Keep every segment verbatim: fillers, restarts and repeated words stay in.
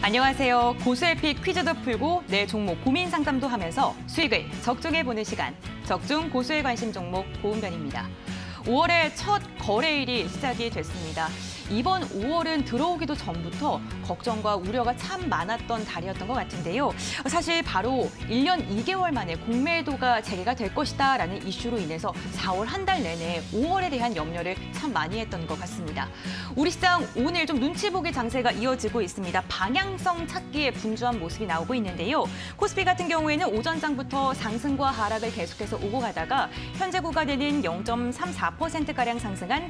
안녕하세요. 고수의 픽 퀴즈도 풀고 내 종목 고민 상담도 하면서 수익을 적중해보는 시간. 적중 고수의 관심 종목 보험변입니다. 오월의 첫 거래일이 시작이 됐습니다. 이번 오월은 들어오기도 전부터 걱정과 우려가 참 많았던 달이었던 것 같은데요. 사실 바로 일 년 이 개월 만에 공매도가 재개가 될 것이다 라는 이슈로 인해서 사월 한 달 내내 오월에 대한 염려를 참 많이 했던 것 같습니다. 우리 시장 오늘 좀 눈치 보기 장세가 이어지고 있습니다. 방향성 찾기에 분주한 모습이 나오고 있는데요. 코스피 같은 경우에는 오전장부터 상승과 하락을 계속해서 오고 가다가 현재 구간에는 영 점 삼사 퍼센트가량 상승한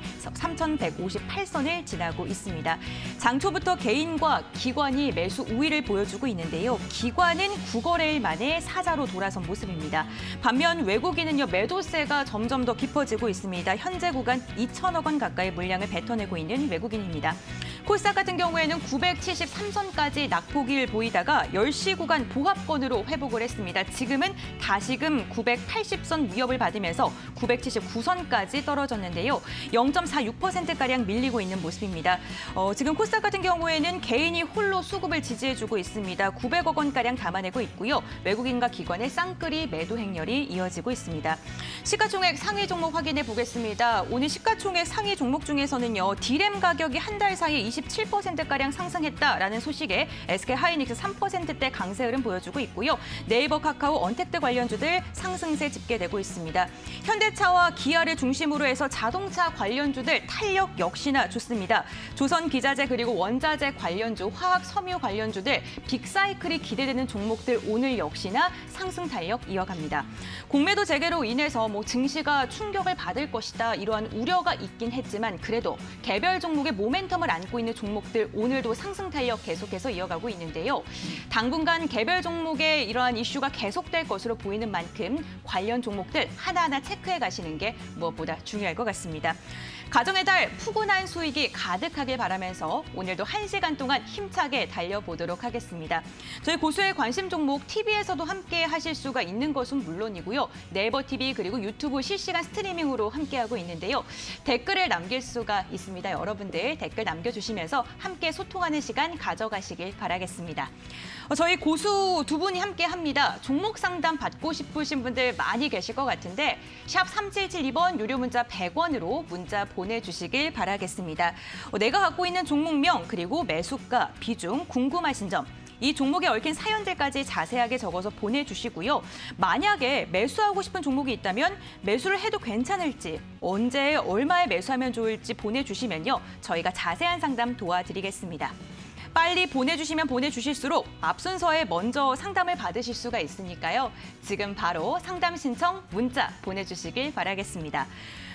삼천백오십팔 선을 지나고 있습니다. 장초부터 개인과 기관이 매수 우위를 보여주고 있는데요. 기관은 구 거래일 만에 사자로 돌아선 모습입니다. 반면 외국인은요, 매도세가 점점 더 깊어지고 있습니다. 현재 구간 이천억 원 가까이 물량을 뱉어내고 있는 외국인입니다. 코스닥 같은 경우에는 구백칠십삼 선까지 낙폭을 보이다가 열 시 구간 보합권으로 회복을 했습니다. 지금은 다시금 구백팔십 선 위협을 받으면서 구백칠십구 선까지 떨어졌는데요. 영 점 사육 퍼센트가량 밀리고 있는 모습입니다. 어, 지금 코스닥 같은 경우에는 개인이 홀로 수급을 지지해주고 있습니다. 구백억 원가량 담아내고 있고요. 외국인과 기관의 쌍끌이 매도 행렬이 이어지고 있습니다. 시가총액 상위 종목 확인해 보겠습니다. 오늘 시가총액 상위 종목 중에서는요, 디램 가격이 한 달 사이에 이십칠 퍼센트가량 상승했다라는 소식에 에스케이하이닉스 삼 퍼센트대 강세 흐름 보여주고 있고요. 네이버, 카카오, 언택트 관련주들 상승세 집계되고 있습니다. 현대차와 기아를 중심으로 해서 자동차 관련주들 탄력 역시나 좋습니다. 조선 기자재 그리고 원자재 관련주, 화학 섬유 관련주들 빅사이클이 기대되는 종목들 오늘 역시나 상승 탄력 이어갑니다. 공매도 재개로 인해서 뭐 증시가 충격을 받을 것이다 이러한 우려가 있긴 했지만 그래도 개별 종목의 모멘텀을 안고 있는 종목들 오늘도 상승 탄력 계속해서 이어가고 있는데요. 당분간 개별 종목의 이러한 이슈가 계속될 것으로 보이는 만큼 관련 종목들 하나하나 체크해 가시는 게 무엇보다 중요할 것 같습니다. 가정의 달 푸근한 수익이 가득하길 바라면서 오늘도 한 시간 동안 힘차게 달려보도록 하겠습니다. 저희 고수의 관심 종목 티비에서도 함께 하실 수가 있는 것은 물론이고요. 네이버 티비 그리고 유튜브 실시간 스트리밍으로 함께하고 있는데요. 댓글을 남길 수가 있습니다. 여러분들 댓글 남겨주시면서 함께 소통하는 시간 가져가시길 바라겠습니다. 저희 고수 두 분이 함께합니다. 종목 상담 받고 싶으신 분들 많이 계실 것 같은데 샵 삼칠칠이 번 유료 문자 백 원으로 문자 보내주시길 바라겠습니다. 내가 갖고 있는 종목명 그리고 매수가, 비중, 궁금하신 점 이 종목에 얽힌 사연들까지 자세하게 적어서 보내주시고요. 만약에 매수하고 싶은 종목이 있다면 매수를 해도 괜찮을지, 언제 얼마에 매수하면 좋을지 보내주시면요. 저희가 자세한 상담 도와드리겠습니다. 빨리 보내주시면 보내주실수록 앞 순서에 먼저 상담을 받으실 수가 있으니까요. 지금 바로 상담 신청 문자 보내주시길 바라겠습니다.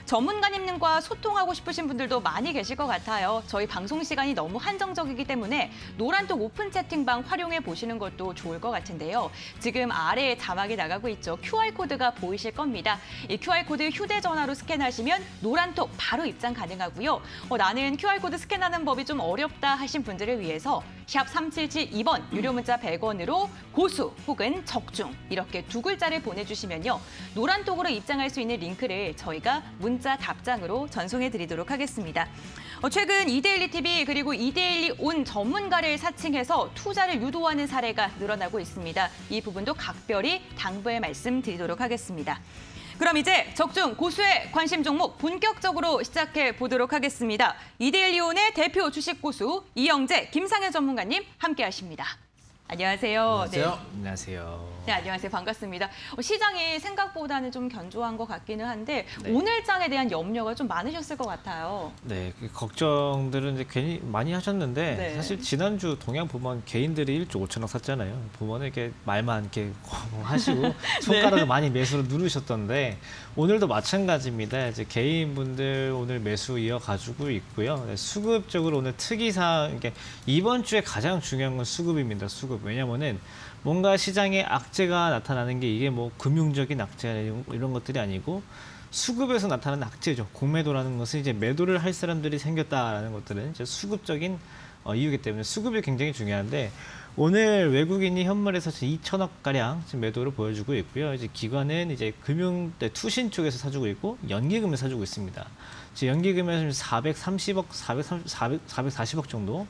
전문가님과 소통하고 싶으신 분들도 많이 계실 것 같아요. 저희 방송 시간이 너무 한정적이기 때문에 노란톡 오픈 채팅방 활용해 보시는 것도 좋을 것 같은데요. 지금 아래에 자막이 나가고 있죠. 큐알코드가 보이실 겁니다. 이 큐알코드 휴대전화로 스캔하시면 노란톡 바로 입장 가능하고요. 어, 나는 큐알코드 스캔하는 법이 좀 어렵다 하신 분들을 위해서 샵 삼칠칠이 번 유료 문자 백 원으로 고수 혹은 적중 이렇게 두 글자를 보내주시면요. 노란톡으로 입장할 수 있는 링크를 저희가 문자 답장으로 전송해드리도록 하겠습니다. 어, 최근 이데일리 티비 그리고 이데일리 온 전문가를 사칭해서 투자를 유도하는 사례가 늘어나고 있습니다. 이 부분도 각별히 당부의 말씀 드리도록 하겠습니다. 그럼 이제 적중 고수의 관심 종목 본격적으로 시작해 보도록 하겠습니다. 이데일리온의 대표 주식 고수 이영재, 김상현 전문가님 함께하십니다. 안녕하세요. 안녕하세요. 네. 안녕하세요. 네, 안녕하세요. 반갑습니다. 어, 시장이 생각보다는 좀 견조한 것 같기는 한데 네. 오늘장에 대한 염려가 좀 많으셨을 것 같아요. 네, 그 걱정들은 이제 괜히 많이 하셨는데 네. 사실 지난주 동양 보면 개인들이 일조 오천억 샀잖아요. 보면 이렇게 말만 이렇게 하시고 손가락을 네. 많이 매수로 누르셨던데 오늘도 마찬가지입니다. 이제 개인분들 오늘 매수 이어가지고 있고요. 네, 수급적으로 오늘 특이사항 이게 이번 주에 가장 중요한 건 수급입니다. 수급. 왜냐면은 뭔가 시장에 악재가 나타나는 게 이게 뭐 금융적인 악재 이런 것들이 아니고 수급에서 나타나는 악재죠. 공매도라는 것은 이제 매도를 할 사람들이 생겼다라는 것들은 이제 수급적인 어, 이유이기 때문에 수급이 굉장히 중요한데 오늘 외국인이 현물에서 이천억 가량 지금 매도를 보여주고 있고요. 이제 기관은 이제 금융 투신 쪽에서 사주고 있고 연기금을 사주고 있습니다. 연기금에서 사백삼십억, 사백사십억 정도.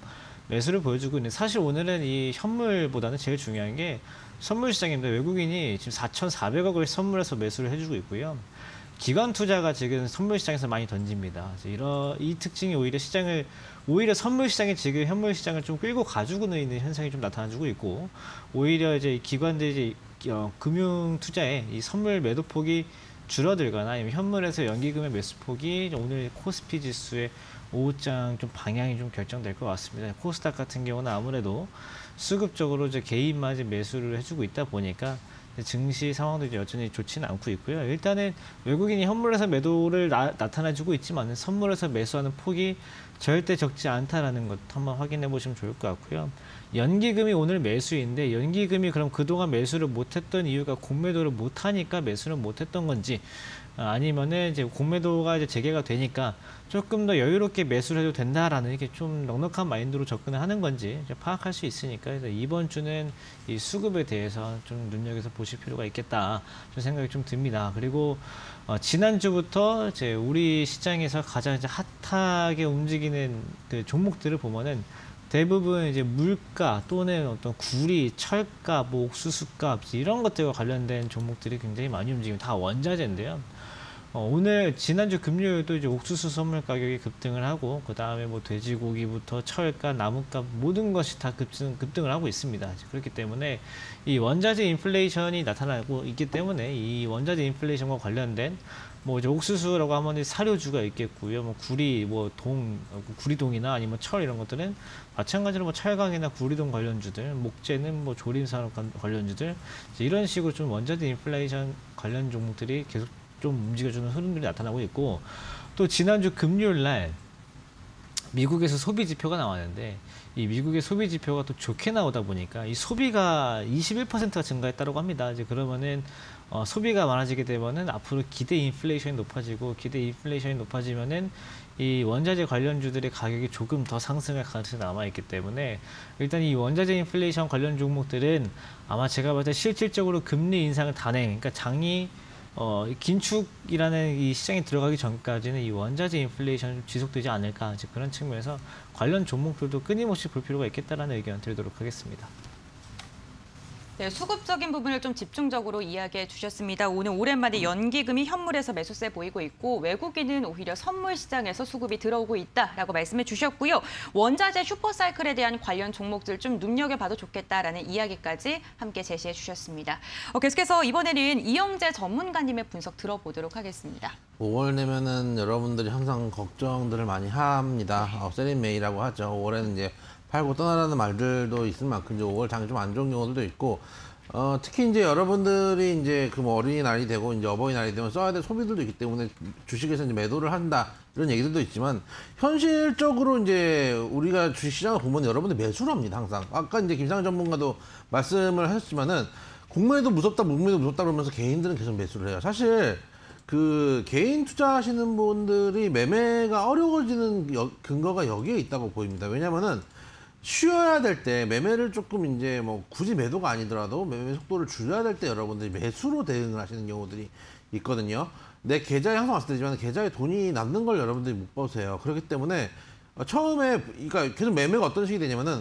매수를 보여주고 있는데 사실 오늘은 이 현물보다는 제일 중요한 게 선물 시장입니다. 외국인이 지금 사천사백억을 선물해서 매수를 해주고 있고요. 기관 투자가 지금 선물 시장에서 많이 던집니다. 이런 이 특징이 오히려 시장을 오히려 선물 시장이 지금 현물 시장을 좀 끌고 가지고 있는 현상이 좀 나타나주고 있고 오히려 이제 기관들이 어, 금융 투자에 이 선물 매도 폭이 줄어들거나 아니면 현물에서 연기금의 매수 폭이 오늘 코스피 지수의 오후장 좀 방향이 좀 결정될 것 같습니다. 코스닥 같은 경우는 아무래도 수급적으로 이제 개인만 이제 매수를 해주고 있다 보니까 증시 상황도 이제 여전히 좋지는 않고 있고요. 일단은 외국인이 현물에서 매도를 나, 나타내주고 있지만 선물에서 매수하는 폭이 절대 적지 않다라는 것 한번 확인해 보시면 좋을 것 같고요. 연기금이 오늘 매수인데 연기금이 그럼 그동안 매수를 못했던 이유가 공매도를 못하니까 매수를 못했던 건지 아니면은 이제 공매도가 이제 재개가 되니까 조금 더 여유롭게 매수를 해도 된다라는 이게 좀 넉넉한 마인드로 접근을 하는 건지 이제 파악할 수 있으니까 이번 주는 이 수급에 대해서 좀 눈여겨서 보실 필요가 있겠다 좀 생각이 좀 듭니다. 그리고 어, 지난주부터 이제 우리 시장에서 가장 이제 핫하게 움직이는 그 종목들을 보면은 대부분 이제 물가 또는 어떤 구리, 철가, 뭐 옥수수값 이런 것들과 관련된 종목들이 굉장히 많이 움직이면 다 원자재인데요. 어, 오늘 지난주 금요일도 이제 옥수수 선물 가격이 급등을 하고 그 다음에 뭐 돼지고기부터 철가, 나무값 모든 것이 다 급등, 급등을 하고 있습니다. 그렇기 때문에 이 원자재 인플레이션이 나타나고 있기 때문에 이 원자재 인플레이션과 관련된 뭐 이제 옥수수라고 하면 사료주가 있겠고요. 뭐 구리, 뭐 동, 구리동이나 아니면 철 이런 것들은 마찬가지로 뭐 철강이나 구리동 관련주들, 목재는 뭐 조림산업 관련주들 이런 식으로 좀 원자재 인플레이션 관련 종목들이 계속 좀 움직여주는 흐름들이 나타나고 있고 또 지난주 금요일 날 미국에서 소비 지표가 나왔는데 이 미국의 소비 지표가 또 좋게 나오다 보니까 이 소비가 이십일 퍼센트가 증가했다고 합니다. 이제 그러면은 어, 소비가 많아지게 되면은 앞으로 기대 인플레이션이 높아지고 기대 인플레이션이 높아지면은 이 원자재 관련주들의 가격이 조금 더 상승할 가능성이 남아있기 때문에 일단 이 원자재 인플레이션 관련 종목들은 아마 제가 봤을 때 실질적으로 금리 인상을 단행, 그러니까 장이 어, 긴축이라는 이 시장에 들어가기 전까지는 이 원자재 인플레이션이 지속되지 않을까 이제 그런 측면에서 관련 종목들도 끊임없이 볼 필요가 있겠다라는 의견 드리도록 하겠습니다. 네, 수급적인 부분을 좀 집중적으로 이야기해 주셨습니다. 오늘 오랜만에 연기금이 현물에서 매수세 보이고 있고 외국인은 오히려 선물 시장에서 수급이 들어오고 있다라고 말씀해 주셨고요. 원자재 슈퍼사이클에 대한 관련 종목들 좀 눈여겨봐도 좋겠다라는 이야기까지 함께 제시해 주셨습니다. 어, 계속해서 이번에는 이영재 전문가님의 분석 들어보도록 하겠습니다. 오월 내면은 여러분들이 항상 걱정들을 많이 합니다. 어, 세린메이라고 하죠. 오월에는 이제 팔고 떠나라는 말들도 있을 만큼 이제 오월 장이 좀 안 좋은 경우들도 있고, 어, 특히 이제 여러분들이 이제 그 뭐 어린이날이 되고 이제 어버이날이 되면 써야 될 소비들도 있기 때문에 주식에서 이제 매도를 한다 이런 얘기들도 있지만 현실적으로 이제 우리가 주식시장을 보면 여러분들 매수를 합니다 항상. 아까 이제 김상현 전문가도 말씀을 하셨지만은 공매도 무섭다, 무매도 무섭다 그러면서 개인들은 계속 매수를 해요. 사실 그 개인 투자하시는 분들이 매매가 어려워지는 여, 근거가 여기에 있다고 보입니다. 왜냐면은 쉬어야 될 때 매매를 조금 이제 뭐 굳이 매도가 아니더라도 매매 속도를 줄여야 될 때 여러분들이 매수로 대응을 하시는 경우들이 있거든요. 내 계좌에 항상 왔을 때지만 계좌에 돈이 남는 걸 여러분들이 못 보세요. 그렇기 때문에 처음에 그러니까 계속 매매가 어떤 식이 되냐면은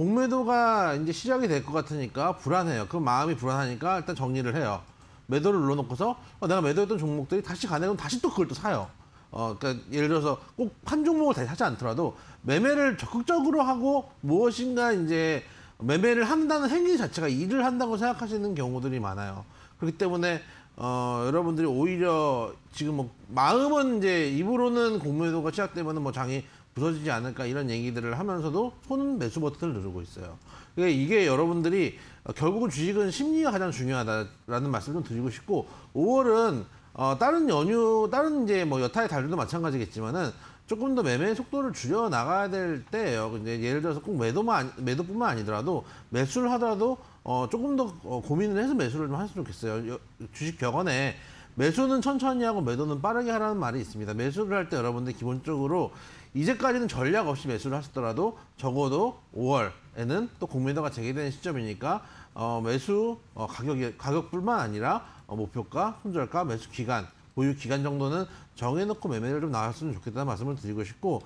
공매도가 이제 시작이 될 것 같으니까 불안해요. 그 마음이 불안하니까 일단 정리를 해요. 매도를 눌러놓고서 어, 내가 매도했던 종목들이 다시 가내면 다시 또 그걸 또 사요. 어, 그러니까 예를 들어서 꼭 한 종목을 다시 사지 않더라도 매매를 적극적으로 하고 무엇인가 이제 매매를 한다는 행위 자체가 일을 한다고 생각하시는 경우들이 많아요. 그렇기 때문에 어, 여러분들이 오히려 지금 뭐 마음은 이제 입으로는 공매도가 시작되면은 뭐 장이 부서지지 않을까 이런 얘기들을 하면서도 손은 매수 버튼을 누르고 있어요. 그러니까 이게 여러분들이 결국은 주식은 심리가 가장 중요하다라는 말씀을 좀 드리고 싶고 오월은 어, 다른 연휴, 다른 이제 뭐 여타의 달들도 마찬가지겠지만은 조금 더 매매 속도를 줄여 나가야 될 때예요. 근데 예를 들어서 꼭 매도만 매도뿐만 아니더라도 매수를 하더라도 어, 조금 더 어, 고민을 해서 매수를 좀 했으면 좋겠어요. 여, 주식 벽언에 매수는 천천히 하고 매도는 빠르게 하라는 말이 있습니다. 매수를 할 때 여러분들 기본적으로 이제까지는 전략 없이 매수를 하셨더라도 적어도 오월에는 또 공매도가 재개되는 시점이니까 어, 매수 어, 가격이 가격뿐만 아니라 어, 목표가, 손절가, 매수 기간, 보유 기간 정도는 정해놓고 매매를 좀 나왔으면 좋겠다는 말씀을 드리고 싶고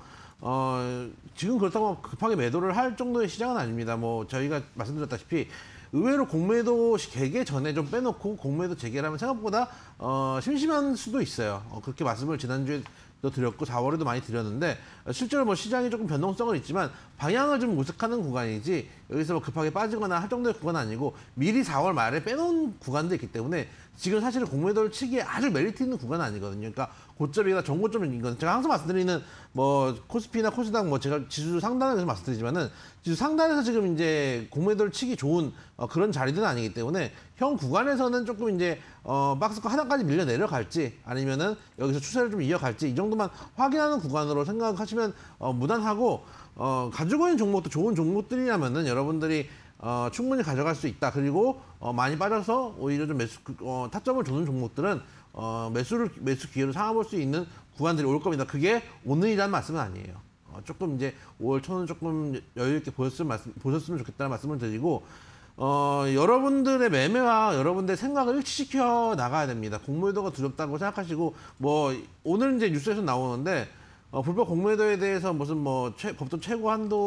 어, 지금 그렇다고 급하게 매도를 할 정도의 시장은 아닙니다. 뭐 저희가 말씀드렸다시피 의외로 공매도 개개 전에 좀 빼놓고 공매도 재개를 하면 생각보다 어, 심심한 수도 있어요. 어, 그렇게 말씀을 지난주에 도 드렸고 사월에도 많이 드렸는데 실제로 뭐 시장이 조금 변동성은 있지만 방향을 좀 모색하는 구간이지 여기서 뭐 급하게 빠지거나 할 정도의 구간은 아니고 미리 사월 말에 빼놓은 구간도 있기 때문에 지금 사실은 공매도를 치기에 아주 메리트 있는 구간은 아니거든요. 그러니까 고점이나 정고점인 건 제가 항상 말씀드리는 뭐 코스피나 코스닥 뭐 제가 지수 상단에서 말씀드리지만은 지수 상단에서 지금 이제 공매도를 치기 좋은 어, 그런 자리들은 아니기 때문에 형 구간에서는 조금 이제 어, 박스권 하단까지 밀려 내려갈지 아니면은 여기서 추세를 좀 이어갈지 이 정도만 확인하는 구간으로 생각하시면 어, 무난하고 어, 가지고 있는 종목도 좋은 종목들이라면은 여러분들이 어, 충분히 가져갈 수 있다. 그리고 어, 많이 빠져서 오히려 좀 매수 어, 타점을 주는 종목들은 어, 매수를 매수 기회로 삼아볼 수 있는 구간들이 올 겁니다. 그게 오늘이라는 말씀은 아니에요. 어, 조금 이제 오월 초는 조금 여유 있게 보셨으면 말씀, 보셨으면 좋겠다는 말씀을 드리고 어, 여러분들의 매매와 여러분들의 생각을 일치시켜 나가야 됩니다. 공매도가 두렵다고 생각하시고 뭐 오늘 이제 뉴스에서 나오는데. 어, 불법 공매도에 대해서 무슨 뭐 최, 법정 최고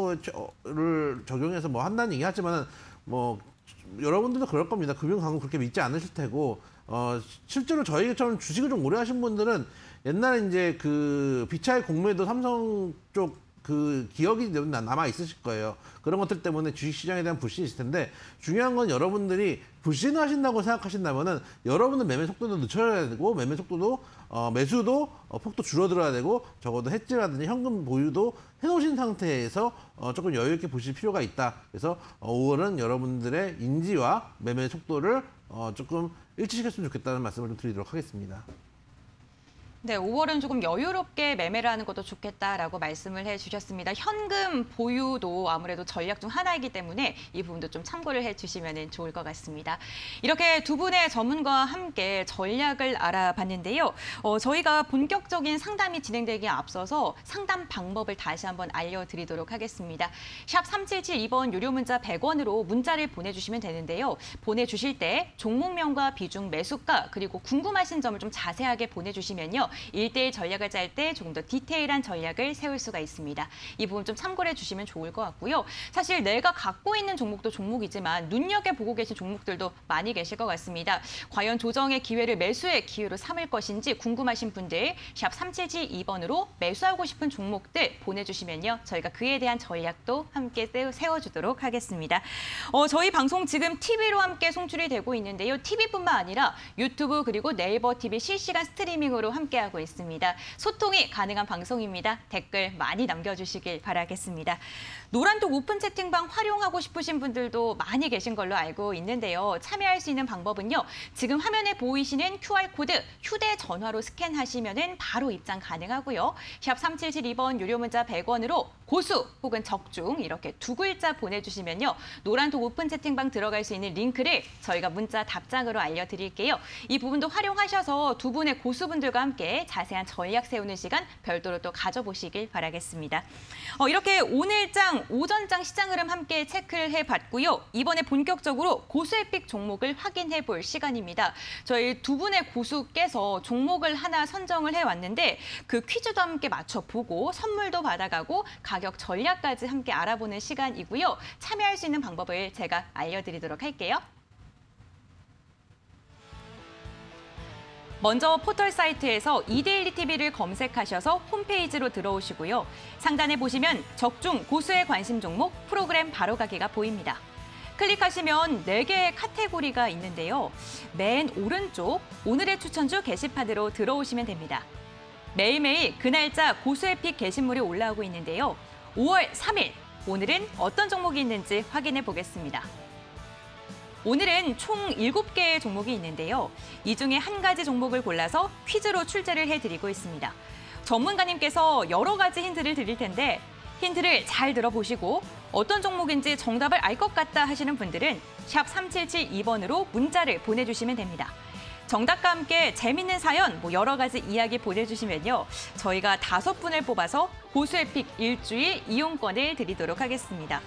한도를 적용해서 뭐 한다는 얘기 하지만은 뭐 여러분들도 그럴 겁니다. 금융강국 그렇게 믿지 않으실 테고 어, 실제로 저희처럼 주식을 좀 오래 하신 분들은 옛날에 이제 그 비차의 공매도 삼성 쪽 그 기억이 남아 있으실 거예요. 그런 것들 때문에 주식시장에 대한 불신이 있을 텐데 중요한 건 여러분들이 불신을 하신다고 생각하신다면은 여러분들 매매 속도도 늦춰야 되고 매매 속도도 어, 매수도 어, 폭도 줄어들어야 되고 적어도 해지라든지 현금 보유도 해놓으신 상태에서 어, 조금 여유 있게 보실 필요가 있다. 그래서 어, 오월은 여러분들의 인지와 매매 속도를 어, 조금 일치시켰으면 좋겠다는 말씀을 좀 드리도록 하겠습니다. 네, 오월은 조금 여유롭게 매매를 하는 것도 좋겠다라고 말씀을 해주셨습니다. 현금 보유도 아무래도 전략 중 하나이기 때문에 이 부분도 좀 참고를 해주시면 좋을 것 같습니다. 이렇게 두 분의 전문가와 함께 전략을 알아봤는데요. 어, 저희가 본격적인 상담이 진행되기에 앞서서 상담 방법을 다시 한번 알려드리도록 하겠습니다. 샵 삼칠칠이 번 유료 문자 백 원으로 문자를 보내주시면 되는데요. 보내주실 때 종목명과 비중, 매수가 그리고 궁금하신 점을 좀 자세하게 보내주시면요. 일 대일 전략을 짤 때 조금 더 디테일한 전략을 세울 수가 있습니다. 이 부분 좀 참고를 해주시면 좋을 것 같고요. 사실 내가 갖고 있는 종목도 종목이지만 눈여겨보고 계신 종목들도 많이 계실 것 같습니다. 과연 조정의 기회를 매수의 기회로 삼을 것인지 궁금하신 분들 샵 삼칠칠이 번으로 매수하고 싶은 종목들 보내주시면요. 저희가 그에 대한 전략도 함께 세워주도록 하겠습니다. 어, 저희 방송 지금 티비로 함께 송출이 되고 있는데요. 티비뿐만 아니라 유튜브 그리고 네이버 티비 실시간 스트리밍으로 함께 하고 있습니다. 소통이 가능한 방송입니다. 댓글 많이 남겨주시길 바라겠습니다. 노란톡 오픈 채팅방 활용하고 싶으신 분들도 많이 계신 걸로 알고 있는데요. 참여할 수 있는 방법은요. 지금 화면에 보이시는 큐알코드 휴대전화로 스캔하시면 바로 입장 가능하고요. 샵 삼칠칠이 번 유료 문자 백 원으로 고수 혹은 적중 이렇게 두 글자 보내주시면요. 노란톡 오픈 채팅방 들어갈 수 있는 링크를 저희가 문자 답장으로 알려드릴게요. 이 부분도 활용하셔서 두 분의 고수분들과 함께 자세한 전략 세우는 시간 별도로 또 가져보시길 바라겠습니다. 어, 이렇게 오늘장, 오전장 시장 흐름 함께 체크를 해봤고요. 이번에 본격적으로 고수의 픽 종목을 확인해 볼 시간입니다. 저희 두 분의 고수께서 종목을 하나 선정을 해왔는데 그 퀴즈도 함께 맞춰보고 선물도 받아가고 가격 전략까지 함께 알아보는 시간이고요. 참여할 수 있는 방법을 제가 알려드리도록 할게요. 먼저 포털 사이트에서 이데일리 티비를 검색하셔서 홈페이지로 들어오시고요. 상단에 보시면 적중 고수의 관심 종목 프로그램 바로가기가 보입니다. 클릭하시면 네 개의 카테고리가 있는데요. 맨 오른쪽 오늘의 추천주 게시판으로 들어오시면 됩니다. 매일매일 그날짜 고수의 픽 게시물이 올라오고 있는데요. 오월 삼일 오늘은 어떤 종목이 있는지 확인해 보겠습니다. 오늘은 총 일곱 개의 종목이 있는데요. 이 중에 한 가지 종목을 골라서 퀴즈로 출제를 해드리고 있습니다. 전문가님께서 여러 가지 힌트를 드릴 텐데 힌트를 잘 들어보시고 어떤 종목인지 정답을 알 것 같다 하시는 분들은 샵 삼칠칠이 번으로 문자를 보내주시면 됩니다. 정답과 함께 재밌는 사연, 뭐 여러 가지 이야기 보내주시면요. 저희가 다섯 분을 뽑아서 고수의 픽 일주일 이용권을 드리도록 하겠습니다.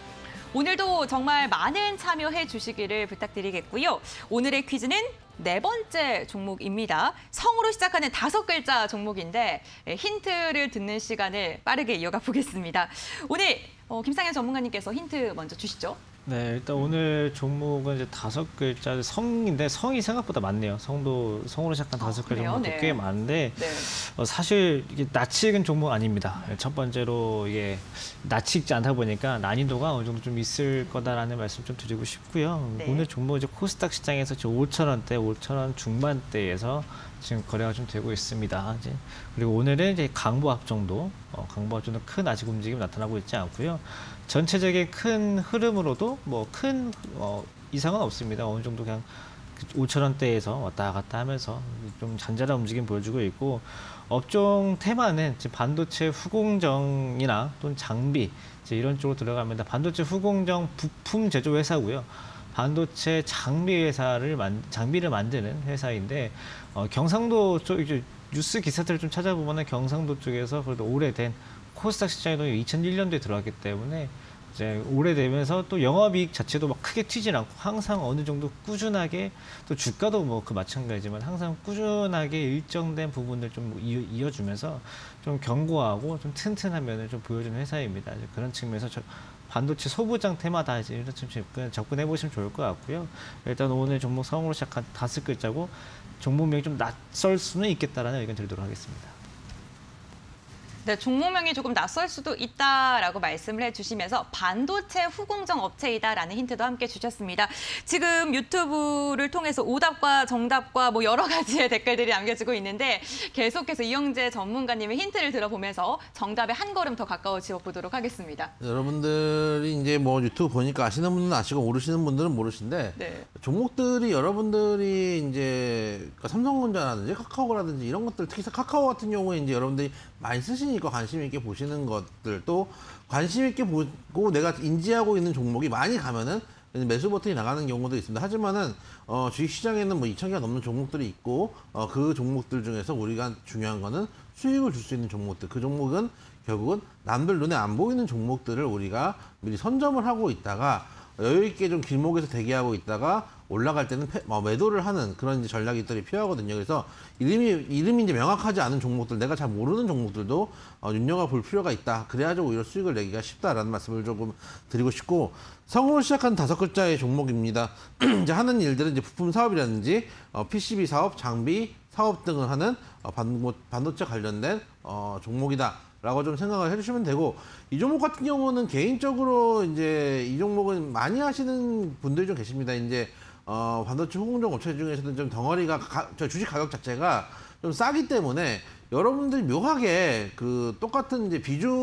오늘도 정말 많은 참여해 주시기를 부탁드리겠고요. 오늘의 퀴즈는 네 번째 종목입니다. 성으로 시작하는 다섯 글자 종목인데 힌트를 듣는 시간을 빠르게 이어가 보겠습니다. 오늘 어, 김상현 전문가님께서 힌트 먼저 주시죠. 네, 일단 오늘 종목은 이제 다섯 글자 성인데 성이 생각보다 많네요. 성도 성으로 시작한 다섯 글자 그래요? 종목도 네. 꽤 많은데 네. 어, 사실 이게 낯이 익은 종목 아닙니다. 첫 번째로 이게 낯이 익지 않다 보니까 난이도가 어느 정도 좀 있을 거다라는 말씀 좀 드리고 싶고요. 네. 오늘 종목 이제 코스닥 시장에서 지금 오천 원대, 오천 원 중반대에서 지금 거래가 좀 되고 있습니다. 이제 그리고 오늘은 이제 강보합 정도, 어, 강보합 정도 큰 아직 움직임이 나타나고 있지 않고요. 전체적인 큰 흐름으로도 뭐 큰 어, 이상은 없습니다. 어느 정도 그냥 오천 원대에서 왔다 갔다 하면서 좀 잔잔한 움직임 보여주고 있고, 업종 테마는 지금 반도체 후공정이나 또는 장비 이제 이런 쪽으로 들어갑니다. 반도체 후공정 부품 제조 회사고요. 반도체 장비 회사를 만, 장비를 만드는 회사인데 어, 경상도 쪽 이제 뉴스 기사들을 좀 찾아보면은 경상도 쪽에서 그래도 오래된 코스닥 시장에도 이천일 년도에 들어왔기 때문에 이제 오래되면서 또 영업이익 자체도 막 크게 튀진 않고 항상 어느 정도 꾸준하게, 또 주가도 뭐 그 마찬가지지만 항상 꾸준하게 일정된 부분들 좀 이어, 이어주면서 좀 견고하고 좀 튼튼한 면을 좀 보여주는 회사입니다. 이제 그런 측면에서 저 반도체 소부장 테마다 이제 이런 좀 접근, 접근해 보시면 좋을 것 같고요. 일단 오늘 종목 성으로 시작한 다섯 글자고 종목명이 좀 낯설 수는 있겠다라는 의견 드리도록 하겠습니다. 네, 종목명이 조금 낯설 수도 있다라고 말씀을 해주시면서 반도체 후공정 업체이다라는 힌트도 함께 주셨습니다. 지금 유튜브를 통해서 오답과 정답과 뭐 여러 가지의 댓글들이 남겨지고 있는데 계속해서 이영재 전문가님의 힌트를 들어보면서 정답에 한 걸음 더 가까워지어 보도록 하겠습니다. 여러분들이 이제 뭐 유튜브 보니까 아시는 분들은 아시고 모르시는 분들은 모르신데 네. 종목들이 여러분들이 이제 그러니까 삼성전자라든지 카카오라든지 이런 것들, 특히 카카오 같은 경우에 이제 여러분들이 많이 쓰시니까 관심 있게 보시는 것들, 또 관심 있게 보고 내가 인지하고 있는 종목이 많이 가면은 매수 버튼이 나가는 경우도 있습니다. 하지만은 어, 주식시장에는 뭐 이천 개가 넘는 종목들이 있고 어, 그 종목들 중에서 우리가 중요한 거는 수익을 줄 수 있는 종목들, 그 종목은 결국은 남들 눈에 안 보이는 종목들을 우리가 미리 선점을 하고 있다가 여유 있게 좀 길목에서 대기하고 있다가 올라갈 때는 패, 어, 매도를 하는 그런 이제 전략들이 필요하거든요. 그래서 이름이 이름이 이제 명확하지 않은 종목들, 내가 잘 모르는 종목들도 어, 눈여겨볼 필요가 있다. 그래야지 오히려 수익을 내기가 쉽다라는 말씀을 조금 드리고 싶고, 성으로 시작한 다섯 글자의 종목입니다. 이제 하는 일들은 이제 부품 사업이라든지 어, 피시비 사업, 장비 사업 등을 하는 어, 반도, 반도체 관련된 어, 종목이다. 라고 좀 생각을 해주시면 되고, 이 종목 같은 경우는 개인적으로 이제 이 종목은 많이 하시는 분들이 좀 계십니다. 이제 어, 반도체 후공정 업체 중에서는 좀 덩어리가 가, 저 주식 가격 자체가 좀 싸기 때문에 여러분들이 묘하게 그 똑같은 이제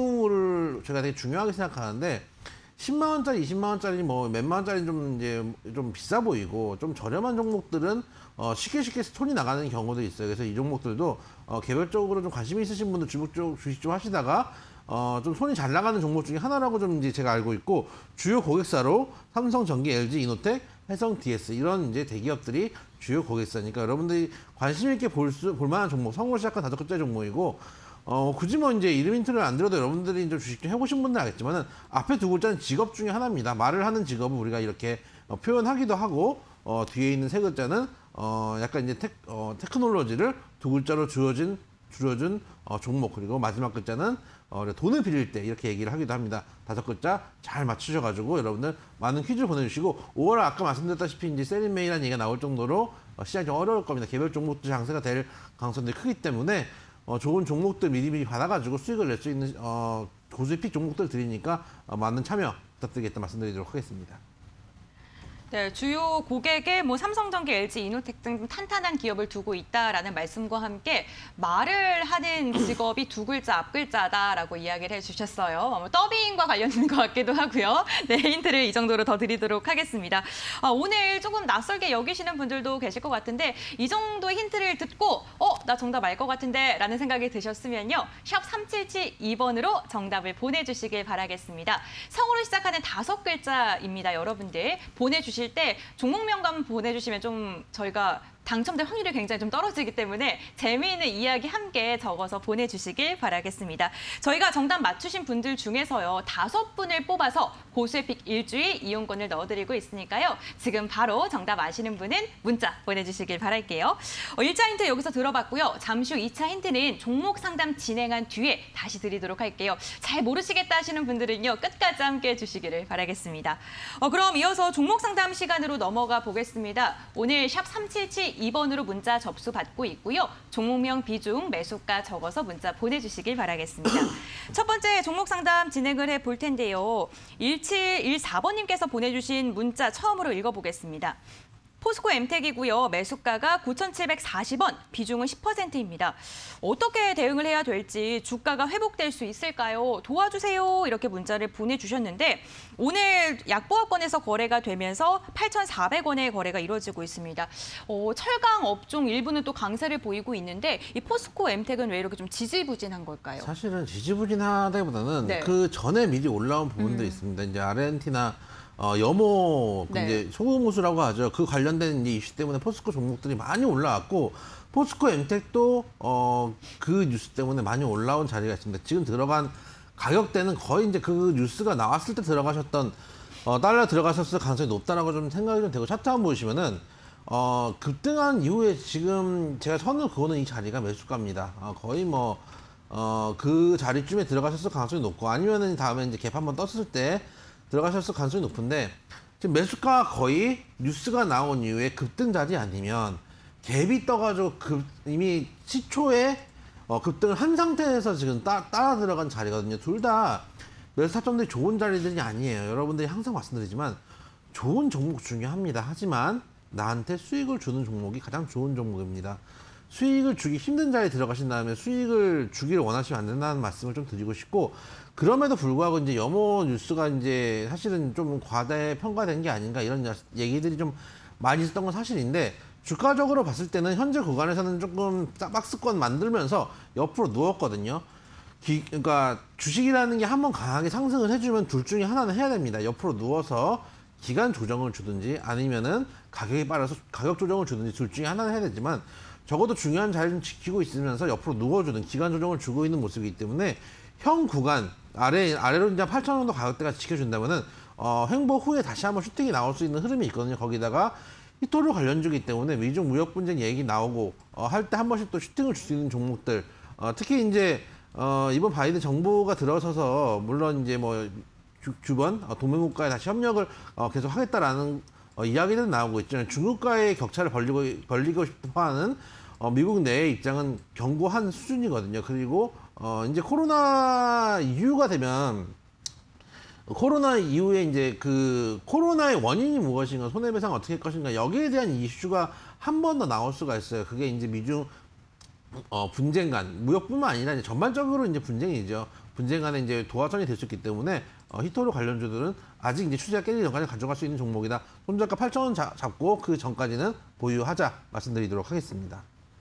비중을 제가 되게 중요하게 생각하는데, 십만 원짜리, 이십만 원짜리, 뭐 몇만 원짜리 좀 이제 좀 비싸 보이고 좀 저렴한 종목들은 어 쉽게 쉽게 손이 나가는 경우도 있어요. 그래서 이 종목들도 어 개별적으로 좀 관심 있으신 분들 주식 쪽 주식 좀 하시다가 어 좀 손이 잘 나가는 종목 중에 하나라고 좀 이제 제가 알고 있고, 주요 고객사로 삼성전기, 엘지, 이노텍, 해성, 디에스 이런 이제 대기업들이 주요 고객사니까 여러분들이 관심 있게 볼 수 볼 만한 종목, 성으로 시작한 다섯 글자 종목이고, 어, 굳이 뭐 이제 이름 힌트를 안 들어도 여러분들이 좀 주식 좀 해보신 분들 알겠지만은 앞에 두 글자는 직업 중에 하나입니다. 말을 하는 직업을 우리가 이렇게 어, 표현하기도 하고, 어, 뒤에 있는 세 글자는 어, 약간 이제 테, 어, 테크놀로지를 두 글자로 줄여진, 줄여준 어, 종목, 그리고 마지막 글자는 어, 돈을 빌릴 때 이렇게 얘기를 하기도 합니다. 다섯 글자 잘 맞추셔가지고 여러분들 많은 퀴즈 보내주시고, 오월 아까 말씀드렸다시피 이제 세린메이라는 얘기가 나올 정도로 어, 시장이 좀 어려울 겁니다. 개별 종목도 장세가 될 가능성들이 크기 때문에 어, 좋은 종목들 미리미리 받아가지고 수익을 낼 수 있는 어, 고수익 종목들 드리니까 어, 많은 참여 부탁드리겠다 말씀드리도록 하겠습니다. 네, 주요 고객에 뭐 삼성전기, 엘지, 이노텍 등 탄탄한 기업을 두고 있다라는 말씀과 함께 말을 하는 직업이 두 글자 앞 글자다라고 이야기를 해주셨어요. 뭐 더빙과 관련된 것 같기도 하고요. 네, 힌트를 이 정도로 더 드리도록 하겠습니다. 아, 오늘 조금 낯설게 여기시는 분들도 계실 것 같은데, 이 정도의 힌트를 듣고 어, 나 정답 알 것 같은데 라는 생각이 드셨으면요, 샵 삼칠칠이 번으로 정답을 보내주시길 바라겠습니다. 성으로 시작하는 다섯 글자입니다. 여러분들 보내주실 때 종목명감 보내주시면 좀 저희가 당첨될 확률이 굉장히 좀 떨어지기 때문에 재미있는 이야기 함께 적어서 보내주시길 바라겠습니다. 저희가 정답 맞추신 분들 중에서요. 다섯 분을 뽑아서 고수의 픽 일주일 이용권을 넣어드리고 있으니까요. 지금 바로 정답 아시는 분은 문자 보내주시길 바랄게요. 어, 일 차 힌트 여기서 들어봤고요. 잠시 후 이 차 힌트는 종목 상담 진행한 뒤에 다시 드리도록 할게요. 잘 모르시겠다 하시는 분들은요. 끝까지 함께 해주시기를 바라겠습니다. 어, 그럼 이어서 종목 상담 시간으로 넘어가 보겠습니다. 오늘 샵 삼칠칠이 번으로 문자 접수 받고 있고요. 종목명, 비중, 매수가 적어서 문자 보내주시길 바라겠습니다. 첫 번째 종목 상담 진행을 해볼 텐데요. 일칠일사 번님께서 보내주신 문자 처음으로 읽어보겠습니다. 포스코 엠텍이고요. 매수가가 구천칠백사십 원, 비중은 십 퍼센트입니다. 어떻게 대응을 해야 될지 주가가 회복될 수 있을까요? 도와주세요. 이렇게 문자를 보내주셨는데 오늘 약보합권에서 거래가 되면서 팔천사백 원의 거래가 이루어지고 있습니다. 어, 철강 업종 일부는 또 강세를 보이고 있는데 이 포스코 엠텍은 왜 이렇게 좀 지지부진한 걸까요? 사실은 지지부진하다기보다는 네. 그 전에 미리 올라온 부분도 음. 있습니다. 이제 아르헨티나 어, 염호, 네. 이제 소금호수라고 하죠. 그 관련된 이슈 때문에 포스코 종목들이 많이 올라왔고, 포스코 엠텍도 어, 그 뉴스 때문에 많이 올라온 자리가 있습니다. 지금 들어간 가격대는 거의 이제 그 뉴스가 나왔을 때 들어가셨던, 어, 달러 들어가셨을 가능성이 높다라고 좀 생각이 좀 되고, 차트 한번 보시면은, 어, 급등한 이후에 지금 제가 선을 그어는 이 자리가 매수가입니다. 어, 거의 뭐, 어, 그 자리쯤에 들어가셨을 가능성이 높고, 아니면은 다음에 이제 갭 한번 떴을 때, 들어가셨을 가능성이 높은데 지금 매수가 거의 뉴스가 나온 이후에 급등 자리 아니면 갭이 떠가지고 급, 이미 시초에 어, 급등을 한 상태에서 지금 따, 따라 들어간 자리거든요. 둘 다 매수 타점들이 좋은 자리들이 아니에요. 여러분들이 항상 말씀드리지만 좋은 종목 중요합니다. 하지만 나한테 수익을 주는 종목이 가장 좋은 종목입니다. 수익을 주기 힘든 자리에 들어가신 다음에 수익을 주기를 원하시면 안 된다는 말씀을 좀 드리고 싶고, 그럼에도 불구하고 이제 염호 뉴스가 이제 사실은 좀 과대 평가된 게 아닌가 이런 얘기들이 좀 많이 있었던 건 사실인데, 주가적으로 봤을 때는 현재 구간에서는 조금 박스권 만들면서 옆으로 누웠거든요. 기, 그러니까 주식이라는 게 한번 강하게 상승을 해주면 둘 중에 하나는 해야 됩니다. 옆으로 누워서 기간 조정을 주든지 아니면은 가격이 빨라서 가격 조정을 주든지 둘 중에 하나는 해야 되지만, 적어도 중요한 자리를 지키고 있으면서 옆으로 누워주는 기간 조정을 주고 있는 모습이기 때문에 형 구간 아래 아래로 이제 팔천 원 정도 가격대가 지켜준다면은 어, 횡보 후에 다시 한번 슈팅이 나올 수 있는 흐름이 있거든요. 거기다가 히토류 관련주기 때문에 미중 무역 분쟁 얘기 나오고 어, 할 때 한 번씩 또 슈팅을 줄 수 있는 종목들, 어, 특히 이제 어, 이번 바이든 정부가 들어서서 물론 이제 뭐 주, 주변 어, 동맹국가에 다시 협력을 어, 계속 하겠다라는 어, 이야기들은 나오고 있잖아요. 중국과의 격차를 벌리고 벌리고 싶어하는 어, 미국 내의 입장은 견고한 수준이거든요. 그리고 어, 이제 코로나 이후가 되면 코로나 이후에 이제 그 코로나의 원인이 무엇인가, 손해배상 어떻게 할 것인가, 여기에 대한 이슈가 한 번 더 나올 수가 있어요. 그게 이제 미중 어, 분쟁 간, 무역뿐만 아니라 이제 전반적으로 이제 분쟁이죠. 분쟁 간에 이제 도화선이 될 수 있기 때문에 어, 히토류 관련주들은 아직 이제 추세가 깨지기 전까지 가져갈 수 있는 종목이다. 손절가 팔천 원 잡고 그 전까지는 보유하자 말씀드리도록 하겠습니다.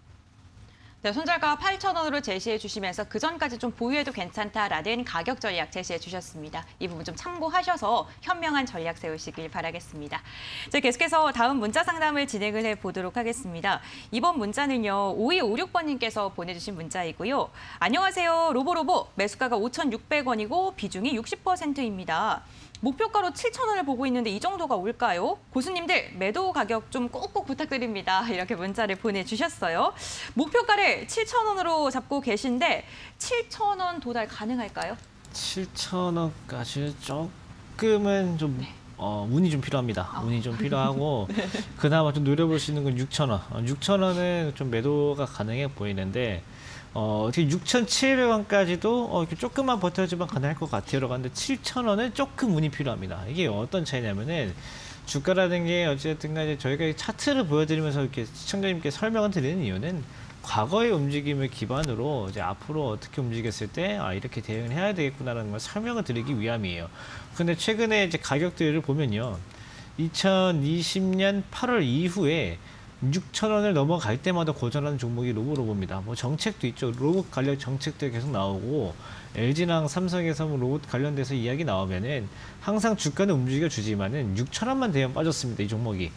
네, 손절가 팔천 원으로 제시해 주시면서 그 전까지 좀 보유해도 괜찮다라는 가격 전략 제시해 주셨습니다. 이 부분 좀 참고하셔서 현명한 전략 세우시길 바라겠습니다. 자, 계속해서 다음 문자 상담을 진행을 해보도록 하겠습니다. 이번 문자는요, 오이오육 번님께서 보내주신 문자이고요. 안녕하세요. 로보로보, 매수가가 오천육백 원이고 비중이 육십 퍼센트입니다. 목표가로 칠천 원을 보고 있는데 이 정도가 올까요? 고수님들 매도 가격 좀 꼭꼭 부탁드립니다. 이렇게 문자를 보내주셨어요. 목표가를 칠천 원으로 잡고 계신데 칠천 원 도달 가능할까요? 칠천 원까지 조금은 좀 네. 어, 운이 좀 필요합니다. 아. 운이 좀 필요하고 네. 그나마 좀 노려볼 수 있는 건 육천 원. 어, 육천 원은 좀 매도가 가능해 보이는데 어, 어떻게 육천칠백 원까지도 어, 이렇게 조금만 버텨주면 가능할 것 같아요. 그런데 칠천 원은 조금 운이 필요합니다. 이게 어떤 차이냐면은 주가라는 게 어쨌든 간에 저희가 차트를 보여드리면서 이렇게 시청자님께 설명을 드리는 이유는 과거의 움직임을 기반으로 이제 앞으로 어떻게 움직였을 때 아, 이렇게 대응을 해야 되겠구나라는 걸 설명을 드리기 위함이에요. 근데 최근에 이제 가격들을 보면요. 이천이십 년 팔월 이후에 육천 원을 넘어갈 때마다 고전하는 종목이 로보로보입니다. 뭐 정책도 있죠. 로봇 관련 정책도 계속 나오고 엘지랑 삼성에서 뭐 로봇 관련돼서 이야기 나오면은 항상 주가는 움직여 주지만은 육천 원만 되면 빠졌습니다. 이 종목이.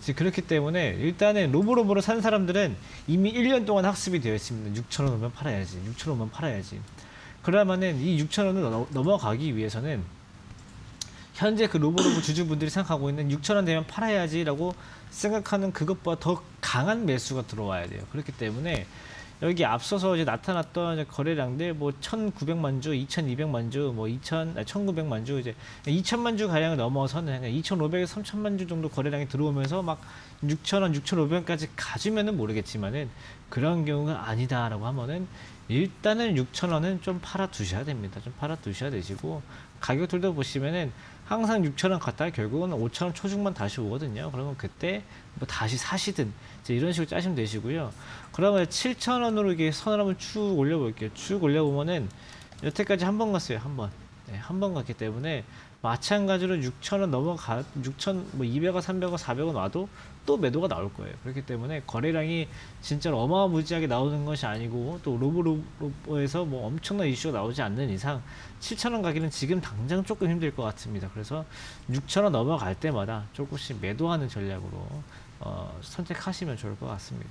이제 그렇기 때문에 일단은 로보로보를 산 사람들은 이미 일 년 동안 학습이 되어 있습니다. 육천 원 오면 팔아야지. 육천 원 오면 팔아야지. 그러면은 이 육천 원을 넘어가기 위해서는 현재 그 로보로보 주주분들이 생각하고 있는 육천 원 되면 팔아야지라고 생각하는 그것보다 더 강한 매수가 들어와야 돼요. 그렇기 때문에 여기 앞서서 이제 나타났던 이제 거래량들 뭐 천구백만 주, 이천이백만 주, 뭐 이천, 아, 천구백만 주 이제 이천만 주 가량을 넘어서는 이천오백에서 삼천만 주 정도 거래량이 들어오면서 막 육천 원, 육천오백 원까지 가주면은 모르겠지만은 그런 경우가 아니다라고 하면은 일단은 육천 원은 좀 팔아 두셔야 됩니다. 좀 팔아 두셔야 되시고 가격들도 보시면은 항상 육천 원 갔다가 결국은 오천 원 초중반 다시 오거든요. 그러면 그때 뭐 다시 사시든 이제 이런 식으로 짜시면 되시고요. 그러면 칠천 원으로 이게 선을 한번 쭉 올려볼게요. 쭉 올려보면은 여태까지 한 번 갔어요. 한 번. 네, 한 번 갔기 때문에 마찬가지로 육천 원 넘어가 육천 뭐 이백 원, 삼백 원, 사백 원 와도 또 매도가 나올 거예요. 그렇기 때문에 거래량이 진짜로 어마무지하게 나오는 것이 아니고 또 로보로보에서 뭐 엄청난 이슈가 나오지 않는 이상 칠천 원 가기는 지금 당장 조금 힘들 것 같습니다. 그래서 육천 원 넘어갈 때마다 조금씩 매도하는 전략으로 어, 선택하시면 좋을 것 같습니다.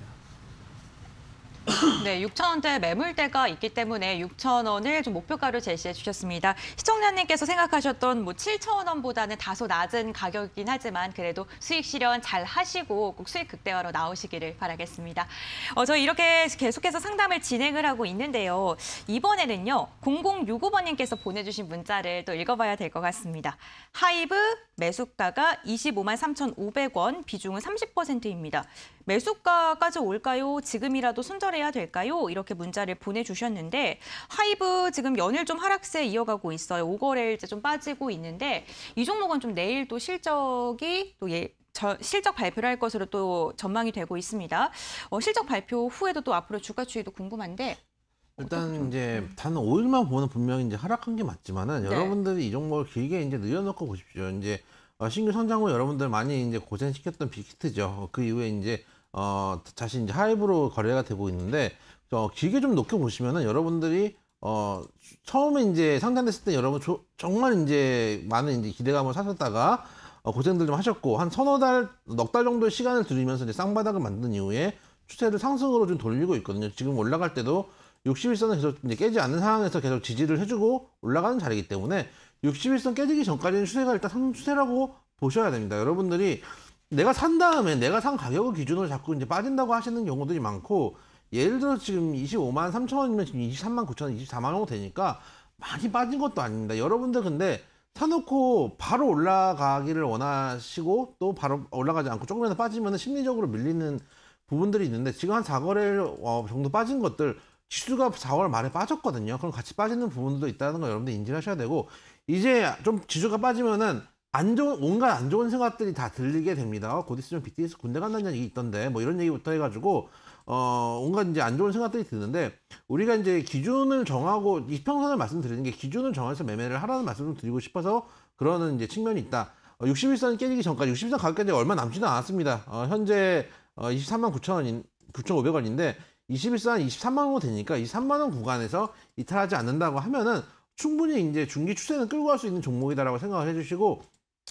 네, 육천 원대 매물대가 있기 때문에 육천 원을 좀 목표가로 제시해 주셨습니다. 시청자님께서 생각하셨던 뭐 칠천 원보다는 다소 낮은 가격이긴 하지만 그래도 수익 실현 잘 하시고 꼭 수익 극대화로 나오시기를 바라겠습니다. 어, 저희 이렇게 계속해서 상담을 진행을 하고 있는데요. 이번에는요, 공공육오 번님께서 보내주신 문자를 또 읽어봐야 될 것 같습니다. 하이브 매수가가 이십오만 삼천오백 원, 비중은 삼십 퍼센트입니다. 매수가까지 올까요? 지금이라도 손절해야 될까요? 이렇게 문자를 보내주셨는데 하이브 지금 연일 좀 하락세 이어가고 있어요. 오 거래일째 좀 빠지고 있는데 이 종목은 좀 내일 또 실적이 또 예, 저, 실적 발표를 할 것으로 또 전망이 되고 있습니다. 어, 실적 발표 후에도 또 앞으로 주가 추이도 궁금한데 일단 이제 단 오 일만 보면 분명히 이제 하락한 게 맞지만은 네. 여러분들이 이 종목을 길게 이제 늘려놓고 보십시오. 이제 어, 신규 성장 후 여러분들 많이 이제 고생시켰던 빅히트죠. 그 이후에 이제 어 다시 이제 하이브로 거래가 되고 있는데 어, 길게 좀 놓고 보시면은 여러분들이 어 처음에 이제 상장됐을 때 여러분 조, 정말 이제 많은 이제 기대감을 사셨다가 어, 고생들 좀 하셨고 한 서너 달, 넉 달 정도의 시간을 들이면서 이제 쌍바닥을 만든 이후에 추세를 상승으로 좀 돌리고 있거든요. 지금 올라갈 때도 육십일 선은 계속 이제 깨지 않는 상황에서 계속 지지를 해주고 올라가는 자리이기 때문에 육십일 선 깨지기 전까지는 추세가 일단 상승 추세라고 보셔야 됩니다. 여러분들이 내가 산 다음에 내가 산 가격을 기준으로 자꾸 이제 빠진다고 하시는 경우들이 많고 예를 들어 지금 이십오만 삼천 원이면 지금 이십삼만 구천 원, 이십사만 원 되니까 많이 빠진 것도 아닙니다. 여러분들 근데 사놓고 바로 올라가기를 원하시고 또 바로 올라가지 않고 조금이라도 빠지면 심리적으로 밀리는 부분들이 있는데 지금 한 사 거래일 정도 빠진 것들 지수가 사월 말에 빠졌거든요. 그럼 같이 빠지는 부분도 있다는 거 여러분들 인지하셔야 되고 이제 좀 지수가 빠지면은 안 좋은 온갖 안 좋은 생각들이 다 들리게 됩니다. 곧 있으면 비티에스 군대 간다는 얘기 있던데 뭐 이런 얘기부터 해가지고 어 온갖 이제 안 좋은 생각들이 드는데 우리가 이제 기준을 정하고 이평선을 말씀드리는 게 기준을 정해서 매매를 하라는 말씀을 드리고 싶어서 그러는 이제 측면이 있다. 어, 육십일 선 깨지기 전까지 육십일 선 가격까지 얼마 남지도 않았습니다. 어, 현재 어, 이십삼만 구천 원, 구천오백 원인데 이십일 선 이십삼만 원 되니까 이십삼만 원 구간에서 이탈하지 않는다고 하면은 충분히 이제 중기 추세는 끌고 갈 수 있는 종목이다라고 생각을 해주시고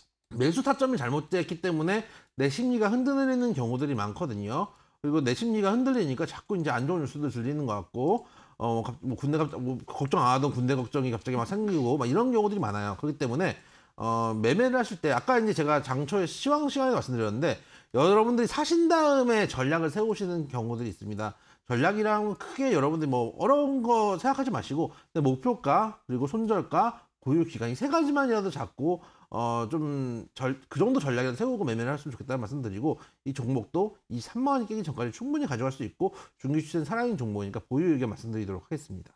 매수 타점이 잘못됐기 때문에 내 심리가 흔들리는 경우들이 많거든요. 그리고 내 심리가 흔들리니까 자꾸 이제 안 좋은 뉴스들 들리는 것 같고, 어, 뭐 군대 갑자기 뭐 걱정 안 하던 군대 걱정이 갑자기 막 생기고, 막 이런 경우들이 많아요. 그렇기 때문에, 어, 매매를 하실 때, 아까 이제 제가 장초에 시황 시간에 말씀드렸는데, 여러분들이 사신 다음에 전략을 세우시는 경우들이 있습니다. 전략이랑 크게 여러분들이 뭐 어려운 거 생각하지 마시고, 목표가, 그리고 손절가, 보유 기간 이 세 가지만이라도 잡고 어 좀 그 정도 전략을 세우고 매매를 했으면 좋겠다는 말씀드리고 이 종목도 이 삼만 원이 깨기 전까지 충분히 가져갈 수 있고 중기 추세는 살아있는 종목이니까 보유 의견 말씀드리도록 하겠습니다.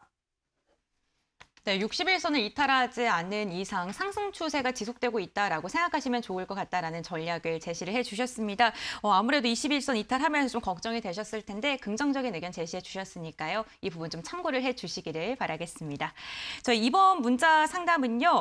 네, 육십일 선을 이탈하지 않는 이상 상승 추세가 지속되고 있다라고 생각하시면 좋을 것 같다라는 전략을 제시를 해주셨습니다. 어, 아무래도 이십일 선 이탈하면서 좀 걱정이 되셨을 텐데 긍정적인 의견 제시해 주셨으니까요. 이 부분 좀 참고를 해주시기를 바라겠습니다. 저희 이번 문자 상담은요.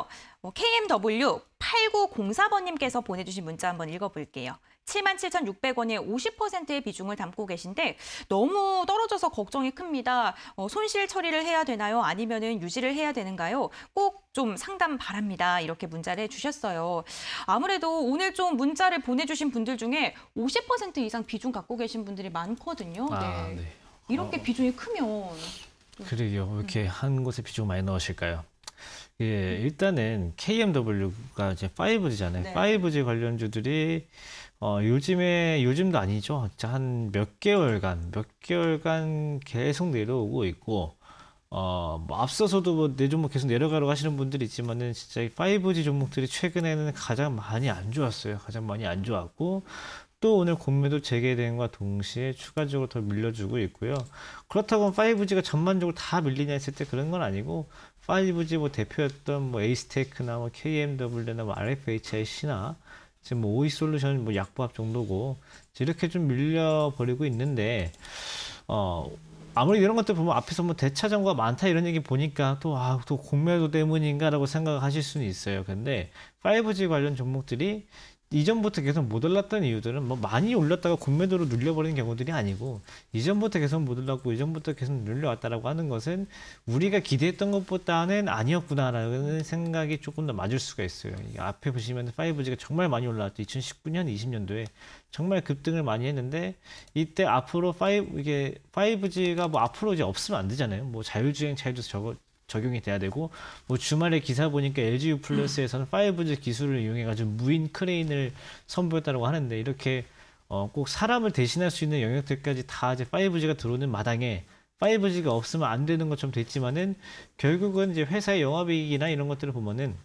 케이엠더블유 팔구공사 번님께서 보내주신 문자 한번 읽어볼게요. 칠만 칠천육백 원의 오십 퍼센트의 비중을 담고 계신데 너무 떨어져서 걱정이 큽니다. 어, 손실 처리를 해야 되나요? 아니면은 유지를 해야 되는가요? 꼭 좀 상담 바랍니다. 이렇게 문자를 주셨어요. 아무래도 오늘 좀 문자를 보내주신 분들 중에 오십 퍼센트 이상 비중 갖고 계신 분들이 많거든요. 아, 네. 네. 이렇게 어, 비중이 크면 그러게요. 왜 이렇게 한 곳에 비중 많이 넣으실까요? 예, 일단은 케이엠더블유가 이제 파이브지잖아요. 네. 파이브지 관련주들이 어, 요즘에 요즘도 아니죠. 한 몇 개월간 몇 개월간 계속 내려오고 있고 어, 뭐 앞서서도 뭐 내 종목 계속 내려가려고 하시는 분들이 있지만은 진짜 이 파이브지 종목들이 최근에는 가장 많이 안 좋았어요. 가장 많이 안 좋았고 또 오늘 공매도 재개된과 동시에 추가적으로 더 밀려주고 있고요. 그렇다고 파이브지가 전반적으로 다 밀리냐 했을 때 그런 건 아니고 파이브지 뭐 대표였던 뭐 에이스테크나 뭐 케이엠더블유나 뭐 알에프에이치아이씨나 지금 뭐 오이솔루션 뭐 약보합 정도고 이렇게 좀 밀려버리고 있는데 어 아무리 이런 것들 보면 앞에서 뭐 대차정보가 많다 이런 얘기 보니까 또 아 또 공매도 때문인가라고 생각하실 수는 있어요. 근데 파이브지 관련 종목들이 이전부터 계속 못 올랐던 이유들은 뭐 많이 올렸다가 공매도로 눌려버리는 경우들이 아니고 이전부터 계속 못 올랐고 이전부터 계속 눌려왔다라고 하는 것은 우리가 기대했던 것보다는 아니었구나라는 생각이 조금 더 맞을 수가 있어요. 이 앞에 보시면 파이브지가 정말 많이 올라왔죠. 이천십구 년, 이십 년도에 정말 급등을 많이 했는데 이때 앞으로 파이브 이게 파이브지가 뭐 앞으로 이제 없으면 안 되잖아요. 뭐 자율주행 차에도 저거 적용이 돼야 되고 뭐 주말에 기사 보니까 엘지유 플러스에서는 파이브지 기술을 이용해 가지고 무인 크레인을 선보였다고 하는데 이렇게 어 꼭 사람을 대신할 수 있는 영역들까지 다 이제 파이브지가 들어오는 마당에 파이브지가 없으면 안 되는 것처럼 됐지만은 결국은 이제 회사의 영업이익이나 이런 것들을 보면은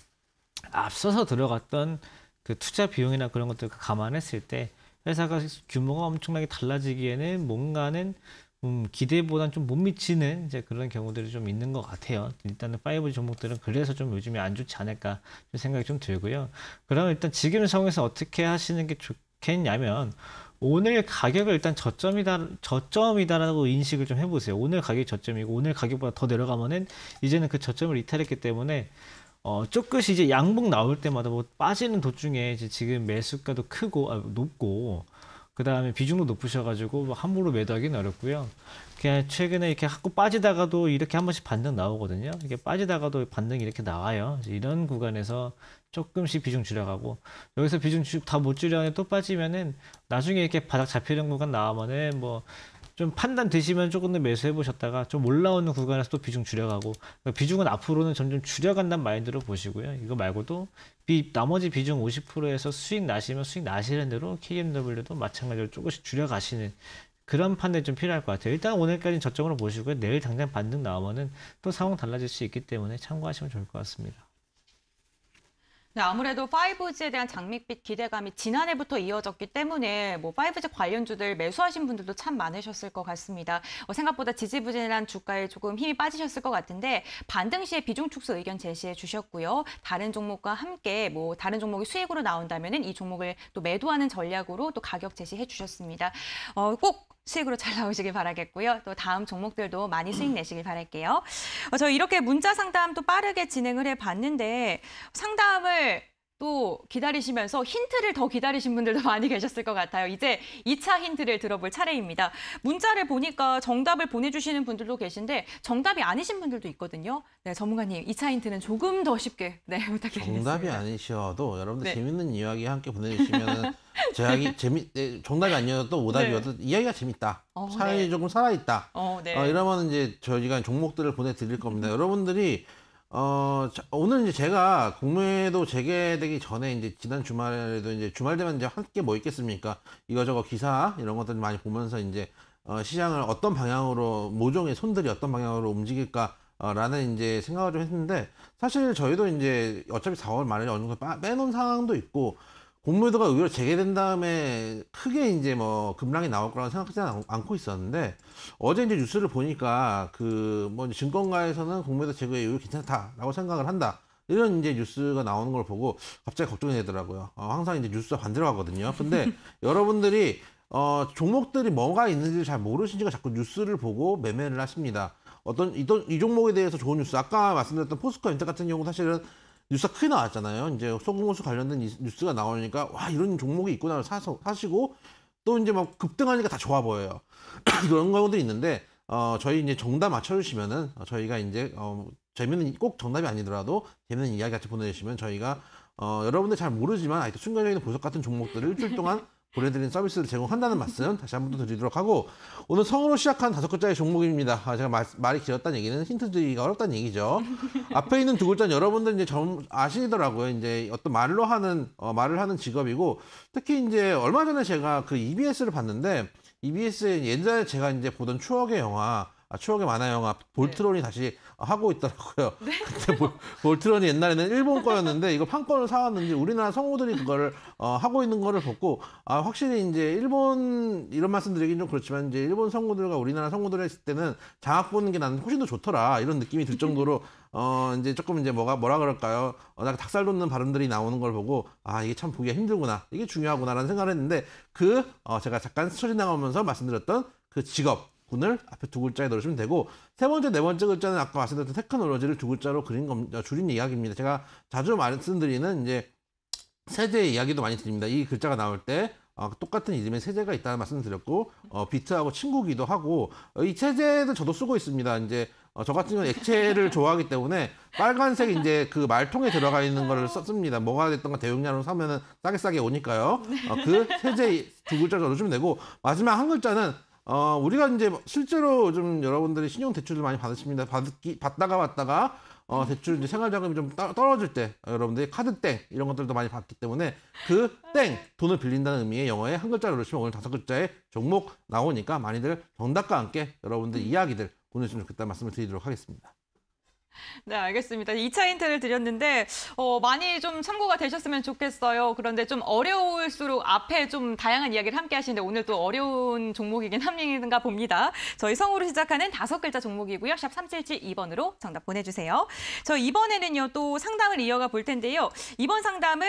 앞서서 들어갔던 그 투자 비용이나 그런 것들을 감안했을 때 회사가 규모가 엄청나게 달라지기에는 뭔가는 음, 기대보다는 좀 못 미치는 이제 그런 경우들이 좀 있는 것 같아요. 일단은 파이브지 종목들은 그래서 좀 요즘에 안 좋지 않을까 생각이 좀 들고요. 그러면 일단 지금 상황에서 어떻게 하시는 게 좋겠냐면 오늘 가격을 일단 저점이다, 저점이다라고 인식을 좀 해보세요. 오늘 가격이 저점이고 오늘 가격보다 더 내려가면은 이제는 그 저점을 이탈했기 때문에 어, 조금씩 이제 양봉 나올 때마다 뭐 빠지는 도중에 이제 지금 매수가도 크고, 아, 높고, 그 다음에 비중도 높으셔가지고 뭐 함부로 매도하기는 어렵고요. 그냥 최근에 이렇게 하고 빠지다가도 이렇게 한 번씩 반등 나오거든요. 이게 빠지다가도 반등이 이렇게 나와요. 이런 구간에서 조금씩 비중 줄여가고 여기서 비중 다 못 줄여는 또 빠지면은 나중에 이렇게 바닥 잡히는 구간 나오면은 뭐 좀 판단 되시면 조금 더 매수해 보셨다가 좀 올라오는 구간에서 또 비중 줄여가고 비중은 앞으로는 점점 줄여간다는 마인드로 보시고요. 이거 말고도 비, 나머지 비중 오십 퍼센트에서 수익 나시면 수익 나시는 대로 케이엠더블유도 마찬가지로 조금씩 줄여가시는 그런 판단이 좀 필요할 것 같아요. 일단 오늘까지는 저점으로 보시고요. 내일 당장 반등 나오면은 또 상황 달라질 수 있기 때문에 참고하시면 좋을 것 같습니다. 네, 아무래도 파이브지에 대한 장밋빛 기대감이 지난해부터 이어졌기 때문에 뭐 파이브지 관련주들 매수하신 분들도 참 많으셨을 것 같습니다. 어, 생각보다 지지부진한 주가에 조금 힘이 빠지셨을 것 같은데 반등 시에 비중 축소 의견 제시해 주셨고요. 다른 종목과 함께 뭐 다른 종목이 수익으로 나온다면은 이 종목을 또 매도하는 전략으로 또 가격 제시해 주셨습니다. 어, 꼭 수익으로 잘 나오시길 바라겠고요. 또 다음 종목들도 많이 수익 내시길 바랄게요. 어, 저 이렇게 문자 상담 또 빠르게 진행을 해봤는데 상담을 또 기다리시면서 힌트를 더 기다리신 분들도 많이 계셨을 것 같아요. 이제 이 차 힌트를 들어볼 차례입니다. 문자를 보니까 정답을 보내주시는 분들도 계신데 정답이 아니신 분들도 있거든요. 네, 전문가님, 이 차 힌트는 조금 더 쉽게 네, 부탁드리겠습니다. 정답이 아니셔도 여러분들 네. 재밌는 이야기 함께 보내주시면 제약이 재미 네, 정답이 아니어도 오답이어도 네. 이야기가 재밌다. 어, 사연이 네. 조금 살아있다. 어, 네. 어, 이러면 이제 저희가 종목들을 보내드릴 겁니다. 여러분들이 어, 자, 오늘 이제 제가 공매도 재개되기 전에 이제 지난 주말에도 이제 주말 되면 이제 함께 뭐 있겠습니까? 이거저거 기사 이런 것들 많이 보면서 이제 어, 시장을 어떤 방향으로 모종의 손들이 어떤 방향으로 움직일까 어, 라는 이제 생각을 좀 했는데 사실 저희도 이제 어차피 사월 말에 어느 정도 빠, 빼놓은 상황도 있고 공매도가 의외로 재개된 다음에 크게 이제 뭐 급락이 나올 거라고 생각하지 않고 있었는데 어제 이제 뉴스를 보니까 그 뭐 증권가에서는 공매도 재개 이후 괜찮다라고 생각을 한다. 이런 이제 뉴스가 나오는 걸 보고 갑자기 걱정이 되더라고요. 어, 항상 이제 뉴스가 반대로 가거든요. 근데 여러분들이 어, 종목들이 뭐가 있는지를 잘 모르시니까 자꾸 뉴스를 보고 매매를 하십니다. 어떤 이, 이 종목에 대해서 좋은 뉴스, 아까 말씀드렸던 포스코 엔터 같은 경우 사실은 뉴스가 크게 나왔잖아요. 이제 소금호수 관련된 이- 뉴스가 나오니까 와 이런 종목이 있구나 사서 사시고 또 이제 막 급등하니까 다 좋아 보여요. 그런 경우도 있는데 어 저희 이제 정답 맞춰주시면은 어, 저희가 이제 어 재밌는 꼭 정답이 아니더라도 재밌는 이야기 같이 보내주시면 저희가 어 여러분들 잘 모르지만 아직도 순간적인 보석 같은 종목들을 일주일 동안 보내드리는 서비스를 제공한다는 말씀 다시 한 번 더 드리도록 하고 오늘 성으로 시작한 다섯 글자의 종목입니다. 아, 제가 말, 말이 길었다는 얘기는 힌트 드리기가 어렵다는 얘기죠. 앞에 있는 두 글자는 여러분들 이제 점 아시더라고요. 이제 어떤 말로 하는 어, 말을 하는 직업이고 특히 이제 얼마 전에 제가 그 이비에스를 봤는데 이비에스에 옛날에 제가 이제 보던 추억의 영화 아, 추억의 만화 영화 볼트론이 네. 다시 하고 있더라고요. 네? 근데 볼, 볼트론이 옛날에는 일본 거였는데 이거 판권을 사왔는지 우리나라 성우들이 그거를 어, 하고 있는 거를 보고 아 확실히 이제 일본 이런 말씀 드리긴 좀 그렇지만 이제 일본 성우들과 우리나라 성우들 했을 때는 장악 보는 게 나는 훨씬 더 좋더라 이런 느낌이 들 정도로 어 이제 조금 이제 뭐가 뭐라 그럴까요? 어, 나 닭살 돋는 발음들이 나오는 걸 보고 아 이게 참 보기가 힘들구나 이게 중요하구나라는 생각을 했는데 그 어, 제가 잠깐 스쳐 지나가면서 말씀드렸던 그 직업 군을 앞에 두 글자에 넣으시면 되고 세 번째, 네 번째 글자는 아까 말씀드렸던 테크놀로지를 두 글자로 그린 겁, 줄인 이야기입니다. 제가 자주 말씀드리는 이제 세제 이야기도 많이 드립니다. 이 글자가 나올 때 어, 똑같은 이름의 세제가 있다는 말씀을 드렸고 어, 비트하고 친구기도 하고 어, 이 세제도 저도 쓰고 있습니다. 이제 어, 저 같은 경우는 액체를 좋아하기 때문에 빨간색 이제 그 말통에 들어가 있는 거를 썼습니다. 뭐가 됐던가 대용량으로 사면은 싸게 싸게 오니까요. 어, 그 세제 두 글자 넣어주면 되고 마지막 한 글자는 어, 우리가 이제 실제로 좀 여러분들이 신용 대출을 많이 받으십니다. 받기, 받다가 받다가, 어, 대출 이제 생활자금이 좀 따, 떨어질 때, 여러분들이 카드땡, 이런 것들도 많이 받기 때문에 그 땡, 돈을 빌린다는 의미의 영어에 한 글자를 넣으시면 오늘 다섯 글자의 종목 나오니까 많이들 정답과 함께 여러분들 이야기들 보내주시면 좋겠다는 말씀을 드리도록 하겠습니다. 네, 알겠습니다. 이 차 힌트를 드렸는데 어, 많이 좀 참고가 되셨으면 좋겠어요. 그런데 좀 어려울수록 앞에 좀 다양한 이야기를 함께 하시는데 오늘 또 어려운 종목이긴 한가 봅니다. 저희 성으로 시작하는 다섯 글자 종목이고요. 샵 삼칠칠이 번으로 정답 보내주세요. 저 이번에는요 또 상담을 이어가 볼 텐데요. 이번 상담은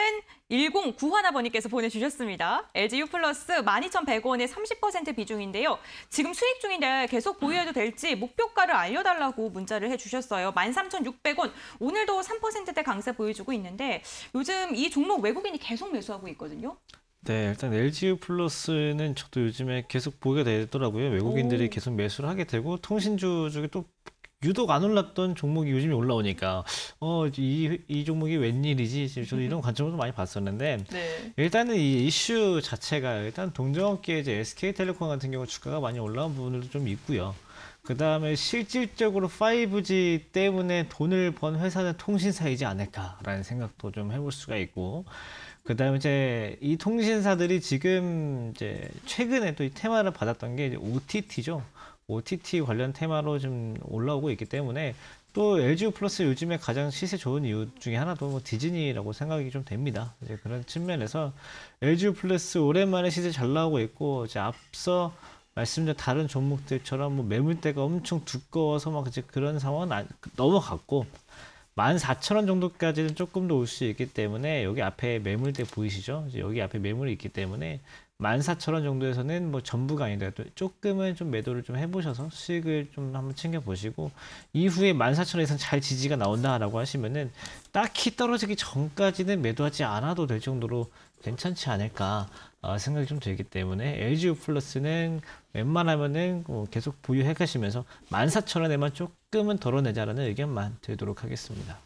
일공구일 번님께서 보내주셨습니다. 엘지유 플러스 만 이천백 원의 삼십 퍼센트 비중인데요. 지금 수익 중인데 계속 보유해도 될지 목표가를 알려달라고 문자를 해주셨어요. 만 삼천육백 원. 오늘도 삼 퍼센트대 강세 보여주고 있는데 요즘 이 종목 외국인이 계속 매수하고 있거든요. 네, 일단 엘지유 플러스는 저도 요즘에 계속 보게 되더라고요. 외국인들이 오. 계속 매수를 하게 되고 통신주 중에 또 유독 안 올랐던 종목이 요즘에 올라오니까 어, 이, 이 종목이 웬일이지? 저도 이런 관점으로 많이 봤었는데 네. 일단은 이 이슈 자체가 일단 동종업계 이제 에스케이텔레콤 같은 경우 주가가 많이 올라온 부분들도 좀 있고요. 그 다음에 실질적으로 파이브지 때문에 돈을 번 회사는 통신사이지 않을까라는 생각도 좀 해볼 수가 있고, 그 다음에 이제 이 통신사들이 지금 이제 최근에 또 이 테마를 받았던 게 이제 오티티죠. 오티티 관련 테마로 좀 올라오고 있기 때문에 또 엘지유 플러스 요즘에 가장 시세 좋은 이유 중에 하나도 뭐 디즈니라고 생각이 좀 됩니다. 이제 그런 측면에서 엘지유 플러스 오랜만에 시세 잘 나오고 있고, 이제 앞서 말씀드린 다른 종목들처럼 뭐 매물대가 엄청 두꺼워서 막 이제 그런 상황은 안, 넘어갔고 만 사천 원 정도까지는 조금 더 올 수 있기 때문에 여기 앞에 매물대 보이시죠? 이제 여기 앞에 매물이 있기 때문에 만 사천 원 정도에서는 뭐 전부가 아니더라도 조금은 좀 매도를 좀 해보셔서 수익을 좀 한번 챙겨보시고 이후에 만 사천 원에서 잘 지지가 나온다라고 하시면은 딱히 떨어지기 전까지는 매도하지 않아도 될 정도로 괜찮지 않을까 어, 생각이 좀 들기 때문에 엘지유 플러스는 웬만하면은 어, 계속 보유해 가시면서 만 사천 원에만 조금은 덜어내자라는 의견만 드리도록 하겠습니다.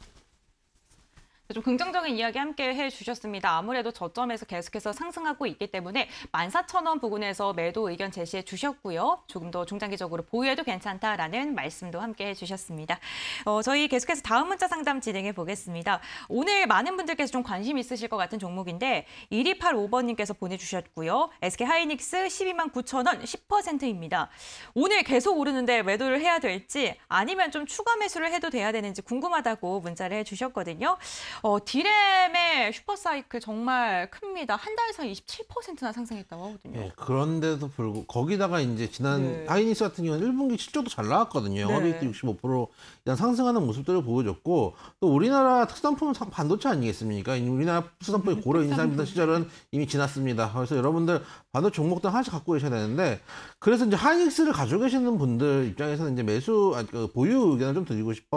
좀 긍정적인 이야기 함께 해주셨습니다. 아무래도 저점에서 계속해서 상승하고 있기 때문에 만 사천 원 부근에서 매도 의견 제시해 주셨고요. 조금 더 중장기적으로 보유해도 괜찮다라는 말씀도 함께 해주셨습니다. 어, 저희 계속해서 다음 문자 상담 진행해 보겠습니다. 오늘 많은 분들께서 좀 관심 있으실 것 같은 종목인데 일이팔오 번님께서 보내주셨고요. 에스케이하이닉스 십이만 구천 원 십 퍼센트입니다. 오늘 계속 오르는데 매도를 해야 될지 아니면 좀 추가 매수를 해도 돼야 되는지 궁금하다고 문자를 해주셨거든요. 어, 디램의 슈퍼사이클 정말 큽니다. 한 달 사이 이십칠 퍼센트나 상승했다고 하거든요. 네, 그런데도 불구하고 거기다가 이제 지난 네. 하이닉스 같은 경우는 일 분기 실적도 잘 나왔거든요. 네. 영업이익도 육십오 퍼센트 이상 상승하는 모습들을 보여줬고 또 우리나라 특산품은 반도체 아니겠습니까? 우리나라 특산품이 고려 인삼이던 시절은 이미 지났습니다. 그래서 여러분들 반도체 종목들 하나씩 갖고 계셔야 되는데 그래서 이제 하이닉스를 가지고 계시는 분들 입장에서는 이제 매수 아니, 그 보유 의견을 좀 드리고 싶어.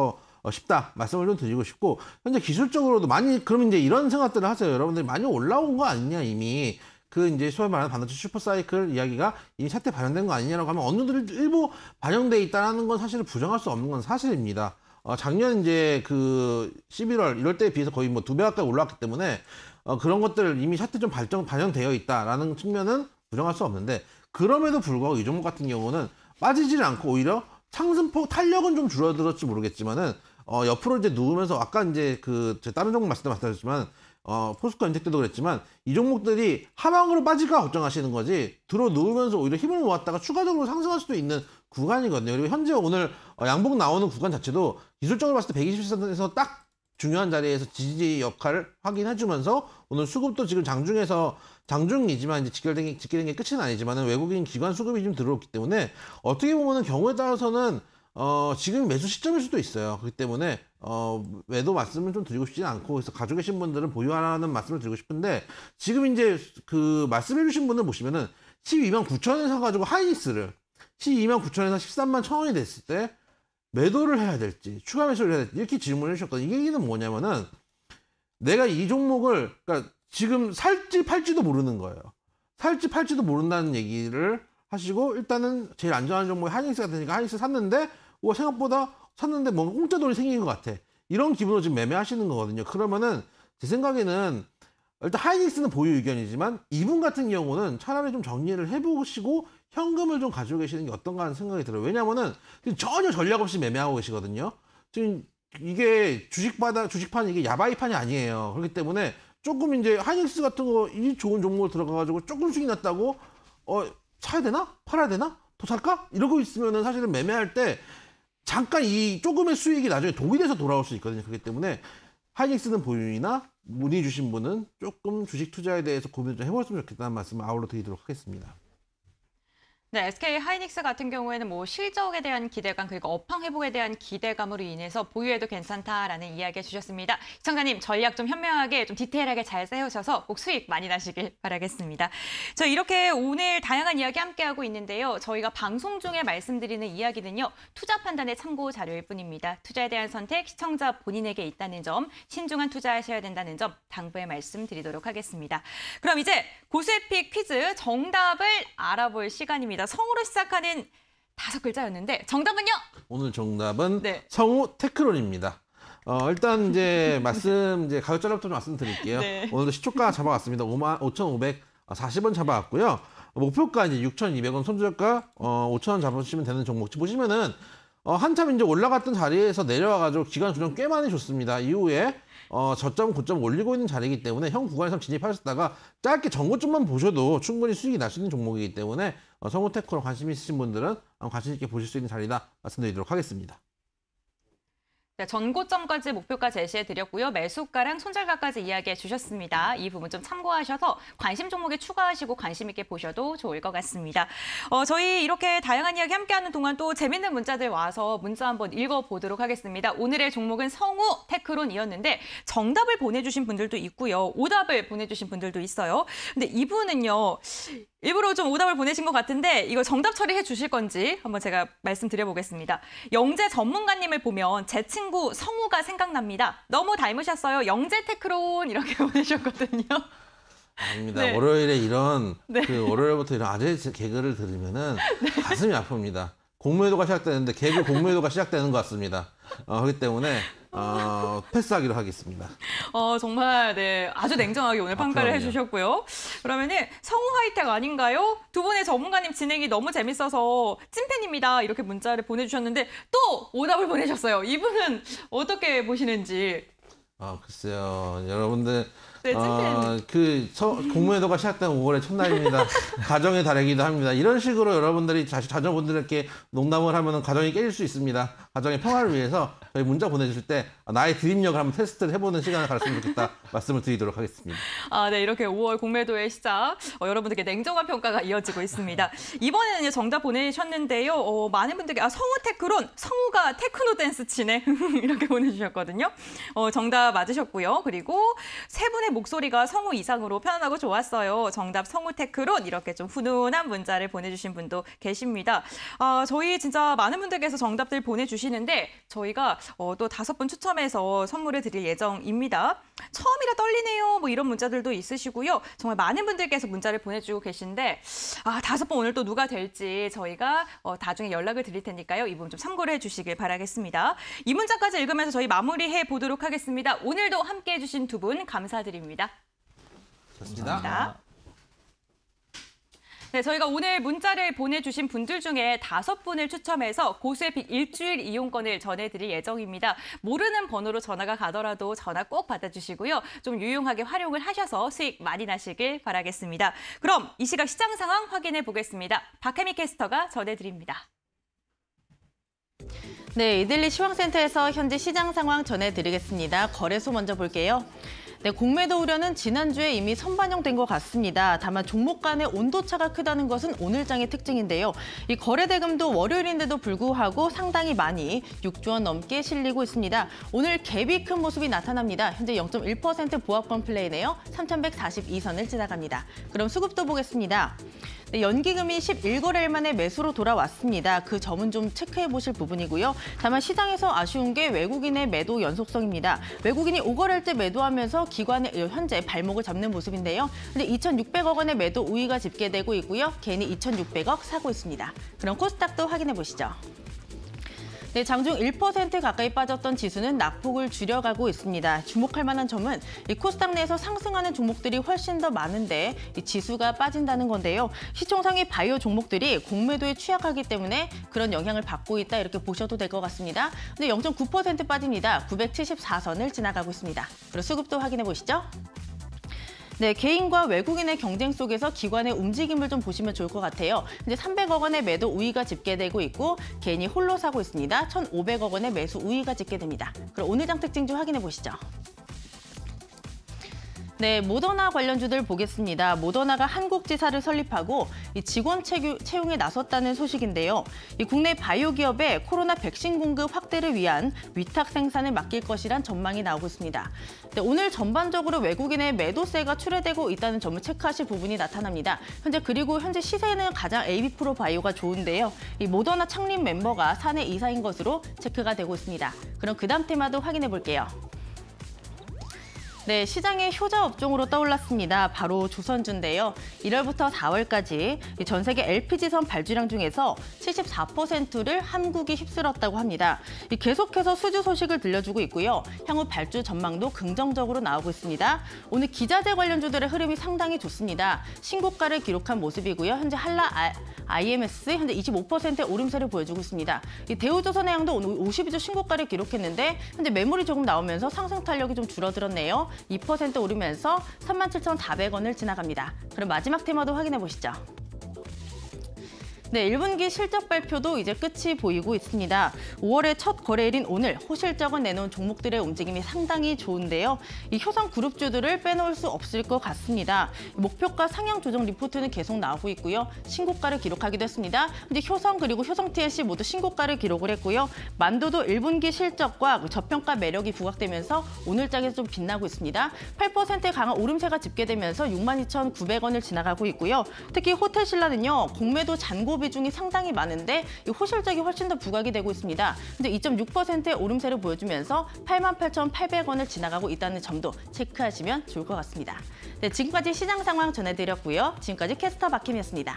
어, 쉽다 말씀을 좀 드리고 싶고 현재 기술적으로도 많이 그럼 이제 이런 생각들을 하세요. 여러분들이 많이 올라온 거 아니냐 이미 그 이제 소위 말하는 반도체 슈퍼사이클 이야기가 이미 차트 반영된 거 아니냐라고 하면 어느 정도 일부 반영돼 있다는 건 사실은 부정할 수 없는 건 사실입니다. 어, 작년 이제 그 십일월 이럴 때에 비해서 거의 뭐 두 배 가까이 올라왔기 때문에 어, 그런 것들 이미 차트 좀 발전 반영되어 있다라는 측면은 부정할 수 없는데 그럼에도 불구하고 이 종목 같은 경우는 빠지질 않고 오히려 상승폭 탄력은 좀 줄어들었지 모르겠지만은 어, 옆으로 이제 누우면서 아까 이제 그 다른 종목 말씀 때 말씀드렸지만 어, 포스코 엔텍 때도 그랬지만 이 종목들이 하방으로 빠질까 걱정하시는 거지 들어 누우면서 오히려 힘을 모았다가 추가적으로 상승할 수도 있는 구간이거든요. 그리고 현재 오늘 어, 양봉 나오는 구간 자체도 기술적으로 봤을 때 백이십 선에서 딱 중요한 자리에서 지지 역할을 확인해주면서 오늘 수급도 지금 장중에서 장중이지만 이제 직결된 게, 직결된 게 끝은 아니지만은 외국인 기관 수급이 좀 들어오기 때문에 어떻게 보면은 경우에 따라서는 어, 지금 매수 시점일 수도 있어요. 그렇기 때문에, 어, 매도 말씀을 좀 드리고 싶지는 않고, 그래서 가지고 계신 분들은 보유하라는 말씀을 드리고 싶은데, 지금 이제 그 말씀해주신 분들 보시면은 십이만 구천 원에 사가지고 하이닉스를 십이만 구천 원에서 십삼만 천 원이 됐을 때 매도를 해야 될지, 추가 매수를 해야 될지, 이렇게 질문을 해주셨거든요. 이게 얘기는 뭐냐면은, 내가 이 종목을, 그러니까 지금 살지 팔지도 모르는 거예요. 살지 팔지도 모른다는 얘기를 하시고, 일단은 제일 안전한 종목이 하이닉스가 되니까 하이닉스 샀는데, 와, 생각보다 샀는데 뭔가 공짜 돈이 생긴 것 같아. 이런 기분으로 지금 매매하시는 거거든요. 그러면은 제 생각에는 일단 하이닉스는 보유 의견이지만 이분 같은 경우는 차라리 좀 정리를 해보시고 현금을 좀 가지고 계시는 게 어떤가 하는 생각이 들어요. 왜냐면은 지금 전혀 전략 없이 매매하고 계시거든요. 지금 이게 주식바다, 주식판 이게 야바이판이 아니에요. 그렇기 때문에 조금 이제 하이닉스 같은 거 이 좋은 종목을 들어가가지고 조금 수익 났다고 어, 사야 되나? 팔아야 되나? 더 살까? 이러고 있으면은 사실은 매매할 때 잠깐 이 조금의 수익이 나중에 독이 돼서 돌아올 수 있거든요. 그렇기 때문에 하이닉스는 보유이나 문의 주신 분은 조금 주식 투자에 대해서 고민 좀 해보셨으면 좋겠다는 말씀을 아울러 드리도록 하겠습니다. 네, 에스케이 하이닉스 같은 경우에는 뭐 실적에 대한 기대감 그리고 업황 회복에 대한 기대감으로 인해서 보유해도 괜찮다라는 이야기 해주셨습니다. 시청자님 전략 좀 현명하게 좀 디테일하게 잘 세우셔서 꼭 수익 많이 나시길 바라겠습니다. 저 이렇게 오늘 다양한 이야기 함께하고 있는데요. 저희가 방송 중에 말씀드리는 이야기는요. 투자 판단의 참고 자료일 뿐입니다. 투자에 대한 선택 시청자 본인에게 있다는 점, 신중한 투자하셔야 된다는 점 당부의 말씀드리도록 하겠습니다. 그럼 이제 고수의 픽 퀴즈 정답을 알아볼 시간입니다. 성우로 시작하는 다섯 글자였는데 정답은요? 오늘 정답은 네. 성우 테크론입니다. 어, 일단 이제 말씀 이제 가격자료부터 좀 말씀드릴게요. 네. 오늘도 시초가 잡아왔습니다. 오천오백사십 원 잡아왔고요. 목표가 이제 육천이백 원, 손절가 어, 오천 원 잡으시면 되는 종목. 보시면은 어, 한참 이제 올라갔던 자리에서 내려와가지고 기간 조정 꽤 많이 줬습니다. 이후에 어, 저점, 고점 올리고 있는 자리이기 때문에 형 구간에서 진입하셨다가 짧게 전고점만 보셔도 충분히 수익이 날 수 있는 종목이기 때문에 어, 성우테크로 관심 있으신 분들은 관심 있게 보실 수 있는 자리다 말씀드리도록 하겠습니다. 네, 전고점까지 목표가 제시해드렸고요. 매수가랑 손절가까지 이야기해 주셨습니다. 이 부분 좀 참고하셔서 관심 종목에 추가하시고 관심 있게 보셔도 좋을 것 같습니다. 어, 저희 이렇게 다양한 이야기 함께하는 동안 또 재밌는 문자들 와서 문자 한번 읽어보도록 하겠습니다. 오늘의 종목은 성우 테크론이었는데 정답을 보내주신 분들도 있고요. 오답을 보내주신 분들도 있어요. 근데 이분은요. 일부러 좀 오답을 보내신 것 같은데 이거 정답 처리해 주실 건지 한번 제가 말씀드려보겠습니다. 영재 전문가님을 보면 제 친구 성우가 생각납니다. 너무 닮으셨어요. 영재 테크론 이렇게 보내셨거든요. 아닙니다. 네. 월요일에 이런 네. 그 월요일부터 이런 아재 개그를 들으면은 네. 가슴이 아픕니다. 공매도가 시작되는데 개그 공매도가 시작되는 것 같습니다. 어, 그렇기 때문에 어, 패스하기로 하겠습니다. 어, 정말 네 아주 냉정하게 오늘 평가를 아, 해주셨고요. 그러면은 성우 하이텍 아닌가요? 두 분의 전문가님 진행이 너무 재밌어서 찐팬입니다. 이렇게 문자를 보내주셨는데 또 오답을 보내셨어요. 이분은 어떻게 보시는지. 아 글쎄요, 여러분들. 네, 어, 그 서, 공무회도가 시작된 오월의 첫날입니다. 가정의 달이기도 합니다. 이런 식으로 여러분들이 자, 자녀분들께 농담을 하면 가정이 깨질 수 있습니다. 가정의 평화를 위해서 저희 문자 보내주실 때 나의 드립력을 한번 테스트를 해보는 시간을 가졌으면 좋겠다 말씀을 드리도록 하겠습니다. 아, 네, 이렇게 오월 공매도의 시작 어, 여러분들께 냉정한 평가가 이어지고 있습니다. 이번에는 정답 보내셨는데요. 어, 많은 분들께 아, 성우 테크론, 성우가 테크노 댄스 치네 이렇게 보내주셨거든요. 어, 정답 맞으셨고요. 그리고 세 분의 목소리가 성우 이상으로 편안하고 좋았어요. 정답 성우테크론 이렇게 좀 훈훈한 문자를 보내주신 분도 계십니다. 아, 저희 진짜 많은 분들께서 정답들 보내주시는데 저희가 어, 또 다섯 분 추첨해서 선물을 드릴 예정입니다. 처음이라 떨리네요. 뭐 이런 문자들도 있으시고요. 정말 많은 분들께서 문자를 보내주고 계신데 아, 다섯 분 오늘 또 누가 될지 저희가 어, 나중에 연락을 드릴 테니까요. 이 부분 좀 참고를 해주시길 바라겠습니다. 이 문자까지 읽으면서 저희 마무리해 보도록 하겠습니다. 오늘도 함께해 주신 두 분 감사드립니다. 좋습니다. 감사합니다. 네, 저희가 오늘 문자를 보내주신 분들 중에 다섯 분을 추첨해서 고수의 픽 일주일 이용권을 전해드릴 예정입니다. 모르는 번호로 전화가 가더라도 전화 꼭 받아주시고요. 좀 유용하게 활용을 하셔서 수익 많이 나시길 바라겠습니다. 그럼 이 시각 시장 상황 확인해 보겠습니다. 박혜미 캐스터가 전해드립니다. 네, 이들리 시황센터에서 현재 시장 상황 전해드리겠습니다. 거래소 먼저 볼게요. 네, 공매도 우려는 지난주에 이미 선반영된 것 같습니다. 다만 종목 간의 온도차가 크다는 것은 오늘 장의 특징인데요. 이 거래 대금도 월요일인데도 불구하고 상당히 많이 육조 원 넘게 실리고 있습니다. 오늘 갭이 큰 모습이 나타납니다. 현재 영 점 일 퍼센트 보합권 플레이네요. 삼천백사십이 선을 지나갑니다. 그럼 수급도 보겠습니다. 네, 연기금이 십일 거래일 만에 매수로 돌아왔습니다. 그 점은 좀 체크해 보실 부분이고요. 다만 시장에서 아쉬운 게 외국인의 매도 연속성입니다. 외국인이 오 거래일째 매도하면서 기관이 현재 발목을 잡는 모습인데요. 근데 이천육백억 원의 매도 우위가 집계되고 있고요. 개인이 이천육백억 사고 있습니다. 그럼 코스닥도 확인해 보시죠. 네, 장중 일 퍼센트 가까이 빠졌던 지수는 낙폭을 줄여가고 있습니다. 주목할 만한 점은 이 코스닥 내에서 상승하는 종목들이 훨씬 더 많은데 이 지수가 빠진다는 건데요. 시총상위 바이오 종목들이 공매도에 취약하기 때문에 그런 영향을 받고 있다 이렇게 보셔도 될 것 같습니다. 근데 영 점 구 퍼센트 빠집니다. 구백칠십사 선을 지나가고 있습니다. 그리고 수급도 확인해 보시죠. 네, 개인과 외국인의 경쟁 속에서 기관의 움직임을 좀 보시면 좋을 것 같아요. 이제 삼백억 원의 매도 우위가 집계되고 있고 개인이 홀로 사고 있습니다. 천오백억 원의 매수 우위가 집계됩니다. 그럼 오늘 장 특징 좀 확인해 보시죠. 네, 모더나 관련주들 보겠습니다. 모더나가 한국 지사를 설립하고 이 직원 채용에 나섰다는 소식인데요. 이 국내 바이오 기업의 코로나 백신 공급 확대를 위한 위탁 생산을 맡길 것이란 전망이 나오고 있습니다. 네, 오늘 전반적으로 외국인의 매도세가 출회되고 있다는 점을 체크하실 부분이 나타납니다. 현재 그리고 현재 시세는 가장 에이비프로 바이오가 좋은데요. 이 모더나 창립 멤버가 사내 이사인 것으로 체크가 되고 있습니다. 그럼 그 다음 테마도 확인해 볼게요. 네, 시장의 효자 업종으로 떠올랐습니다. 바로 조선주인데요. 일월부터 사월까지 전 세계 엘피지선 발주량 중에서 칠십사 퍼센트를 한국이 휩쓸었다고 합니다. 계속해서 수주 소식을 들려주고 있고요. 향후 발주 전망도 긍정적으로 나오고 있습니다. 오늘 기자재 관련주들의 흐름이 상당히 좋습니다. 신고가를 기록한 모습이고요. 현재 한라 아이엠에스 현재 이십오 퍼센트의 오름세를 보여주고 있습니다. 대우조선해양도 오늘 오십이 주 신고가를 기록했는데 현재 매물이 조금 나오면서 상승 탄력이 좀 줄어들었네요. 이 퍼센트 오르면서 삼만 칠천사백 원을 지나갑니다. 그럼 마지막 테마도 확인해 보시죠. 네, 일 분기 실적 발표도 이제 끝이 보이고 있습니다. 오월의 첫 거래일인 오늘 호실적은 내놓은 종목들의 움직임이 상당히 좋은데요. 이 효성 그룹주들을 빼놓을 수 없을 것 같습니다. 목표가 상향 조정 리포트는 계속 나오고 있고요. 신고가를 기록하기도 했습니다. 근데 효성 그리고 효성 티엘씨 모두 신고가를 기록을 했고요. 만도도 일 분기 실적과 저평가 매력이 부각되면서 오늘장에서 좀 빛나고 있습니다. 팔 퍼센트의 강한 오름세가 집계되면서 육만 이천구백 원을 지나가고 있고요. 특히 호텔신라는요. 공매도 잔고 비중이 상당히 많은데 이 호실적이 훨씬 더 부각이 되고 있습니다. 근데 이 점 육 퍼센트의 오름세를 보여주면서 팔만 팔천팔백 원을 지나가고 있다는 점도 체크하시면 좋을 것 같습니다. 네, 지금까지 시장 상황 전해드렸고요. 지금까지 캐스터 박혜미였습니다.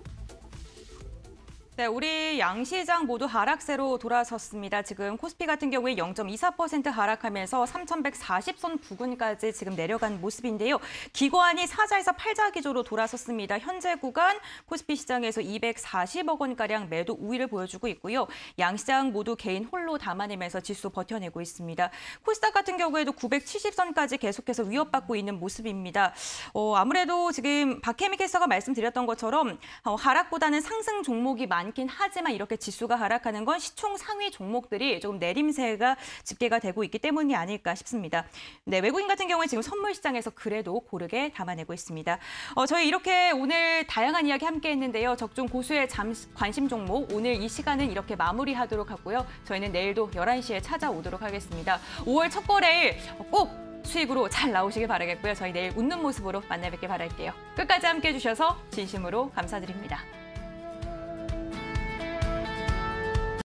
네, 우리 양시장 모두 하락세로 돌아섰습니다. 지금 코스피 같은 경우에 영 점 이사 퍼센트 하락하면서 삼천백사십 선 부근까지 지금 내려간 모습인데요. 기관이 사자에서 팔자 기조로 돌아섰습니다. 현재 구간 코스피 시장에서 이백사십억 원가량 매도 우위를 보여주고 있고요. 양시장 모두 개인 홀로 담아내면서 지수 버텨내고 있습니다. 코스닥 같은 경우에도 구백칠십 선까지 계속해서 위협받고 있는 모습입니다. 어, 아무래도 지금 박혜미 캐스터가 말씀드렸던 것처럼 어, 하락보다는 상승 종목이 많 많긴 하지만 이렇게 지수가 하락하는 건 시총 상위 종목들이 조금 내림세가 집계가 되고 있기 때문이 아닐까 싶습니다. 네, 외국인 같은 경우에 지금 선물 시장에서 그래도 고르게 담아내고 있습니다. 어, 저희 이렇게 오늘 다양한 이야기 함께 했는데요. 적중 고수의 잠, 관심 종목 오늘 이 시간은 이렇게 마무리하도록 하고요. 저희는 내일도 열한 시에 찾아오도록 하겠습니다. 오월 첫 거래일 꼭 수익으로 잘 나오시길 바라겠고요. 저희 내일 웃는 모습으로 만나 뵙길 바랄게요. 끝까지 함께해 주셔서 진심으로 감사드립니다.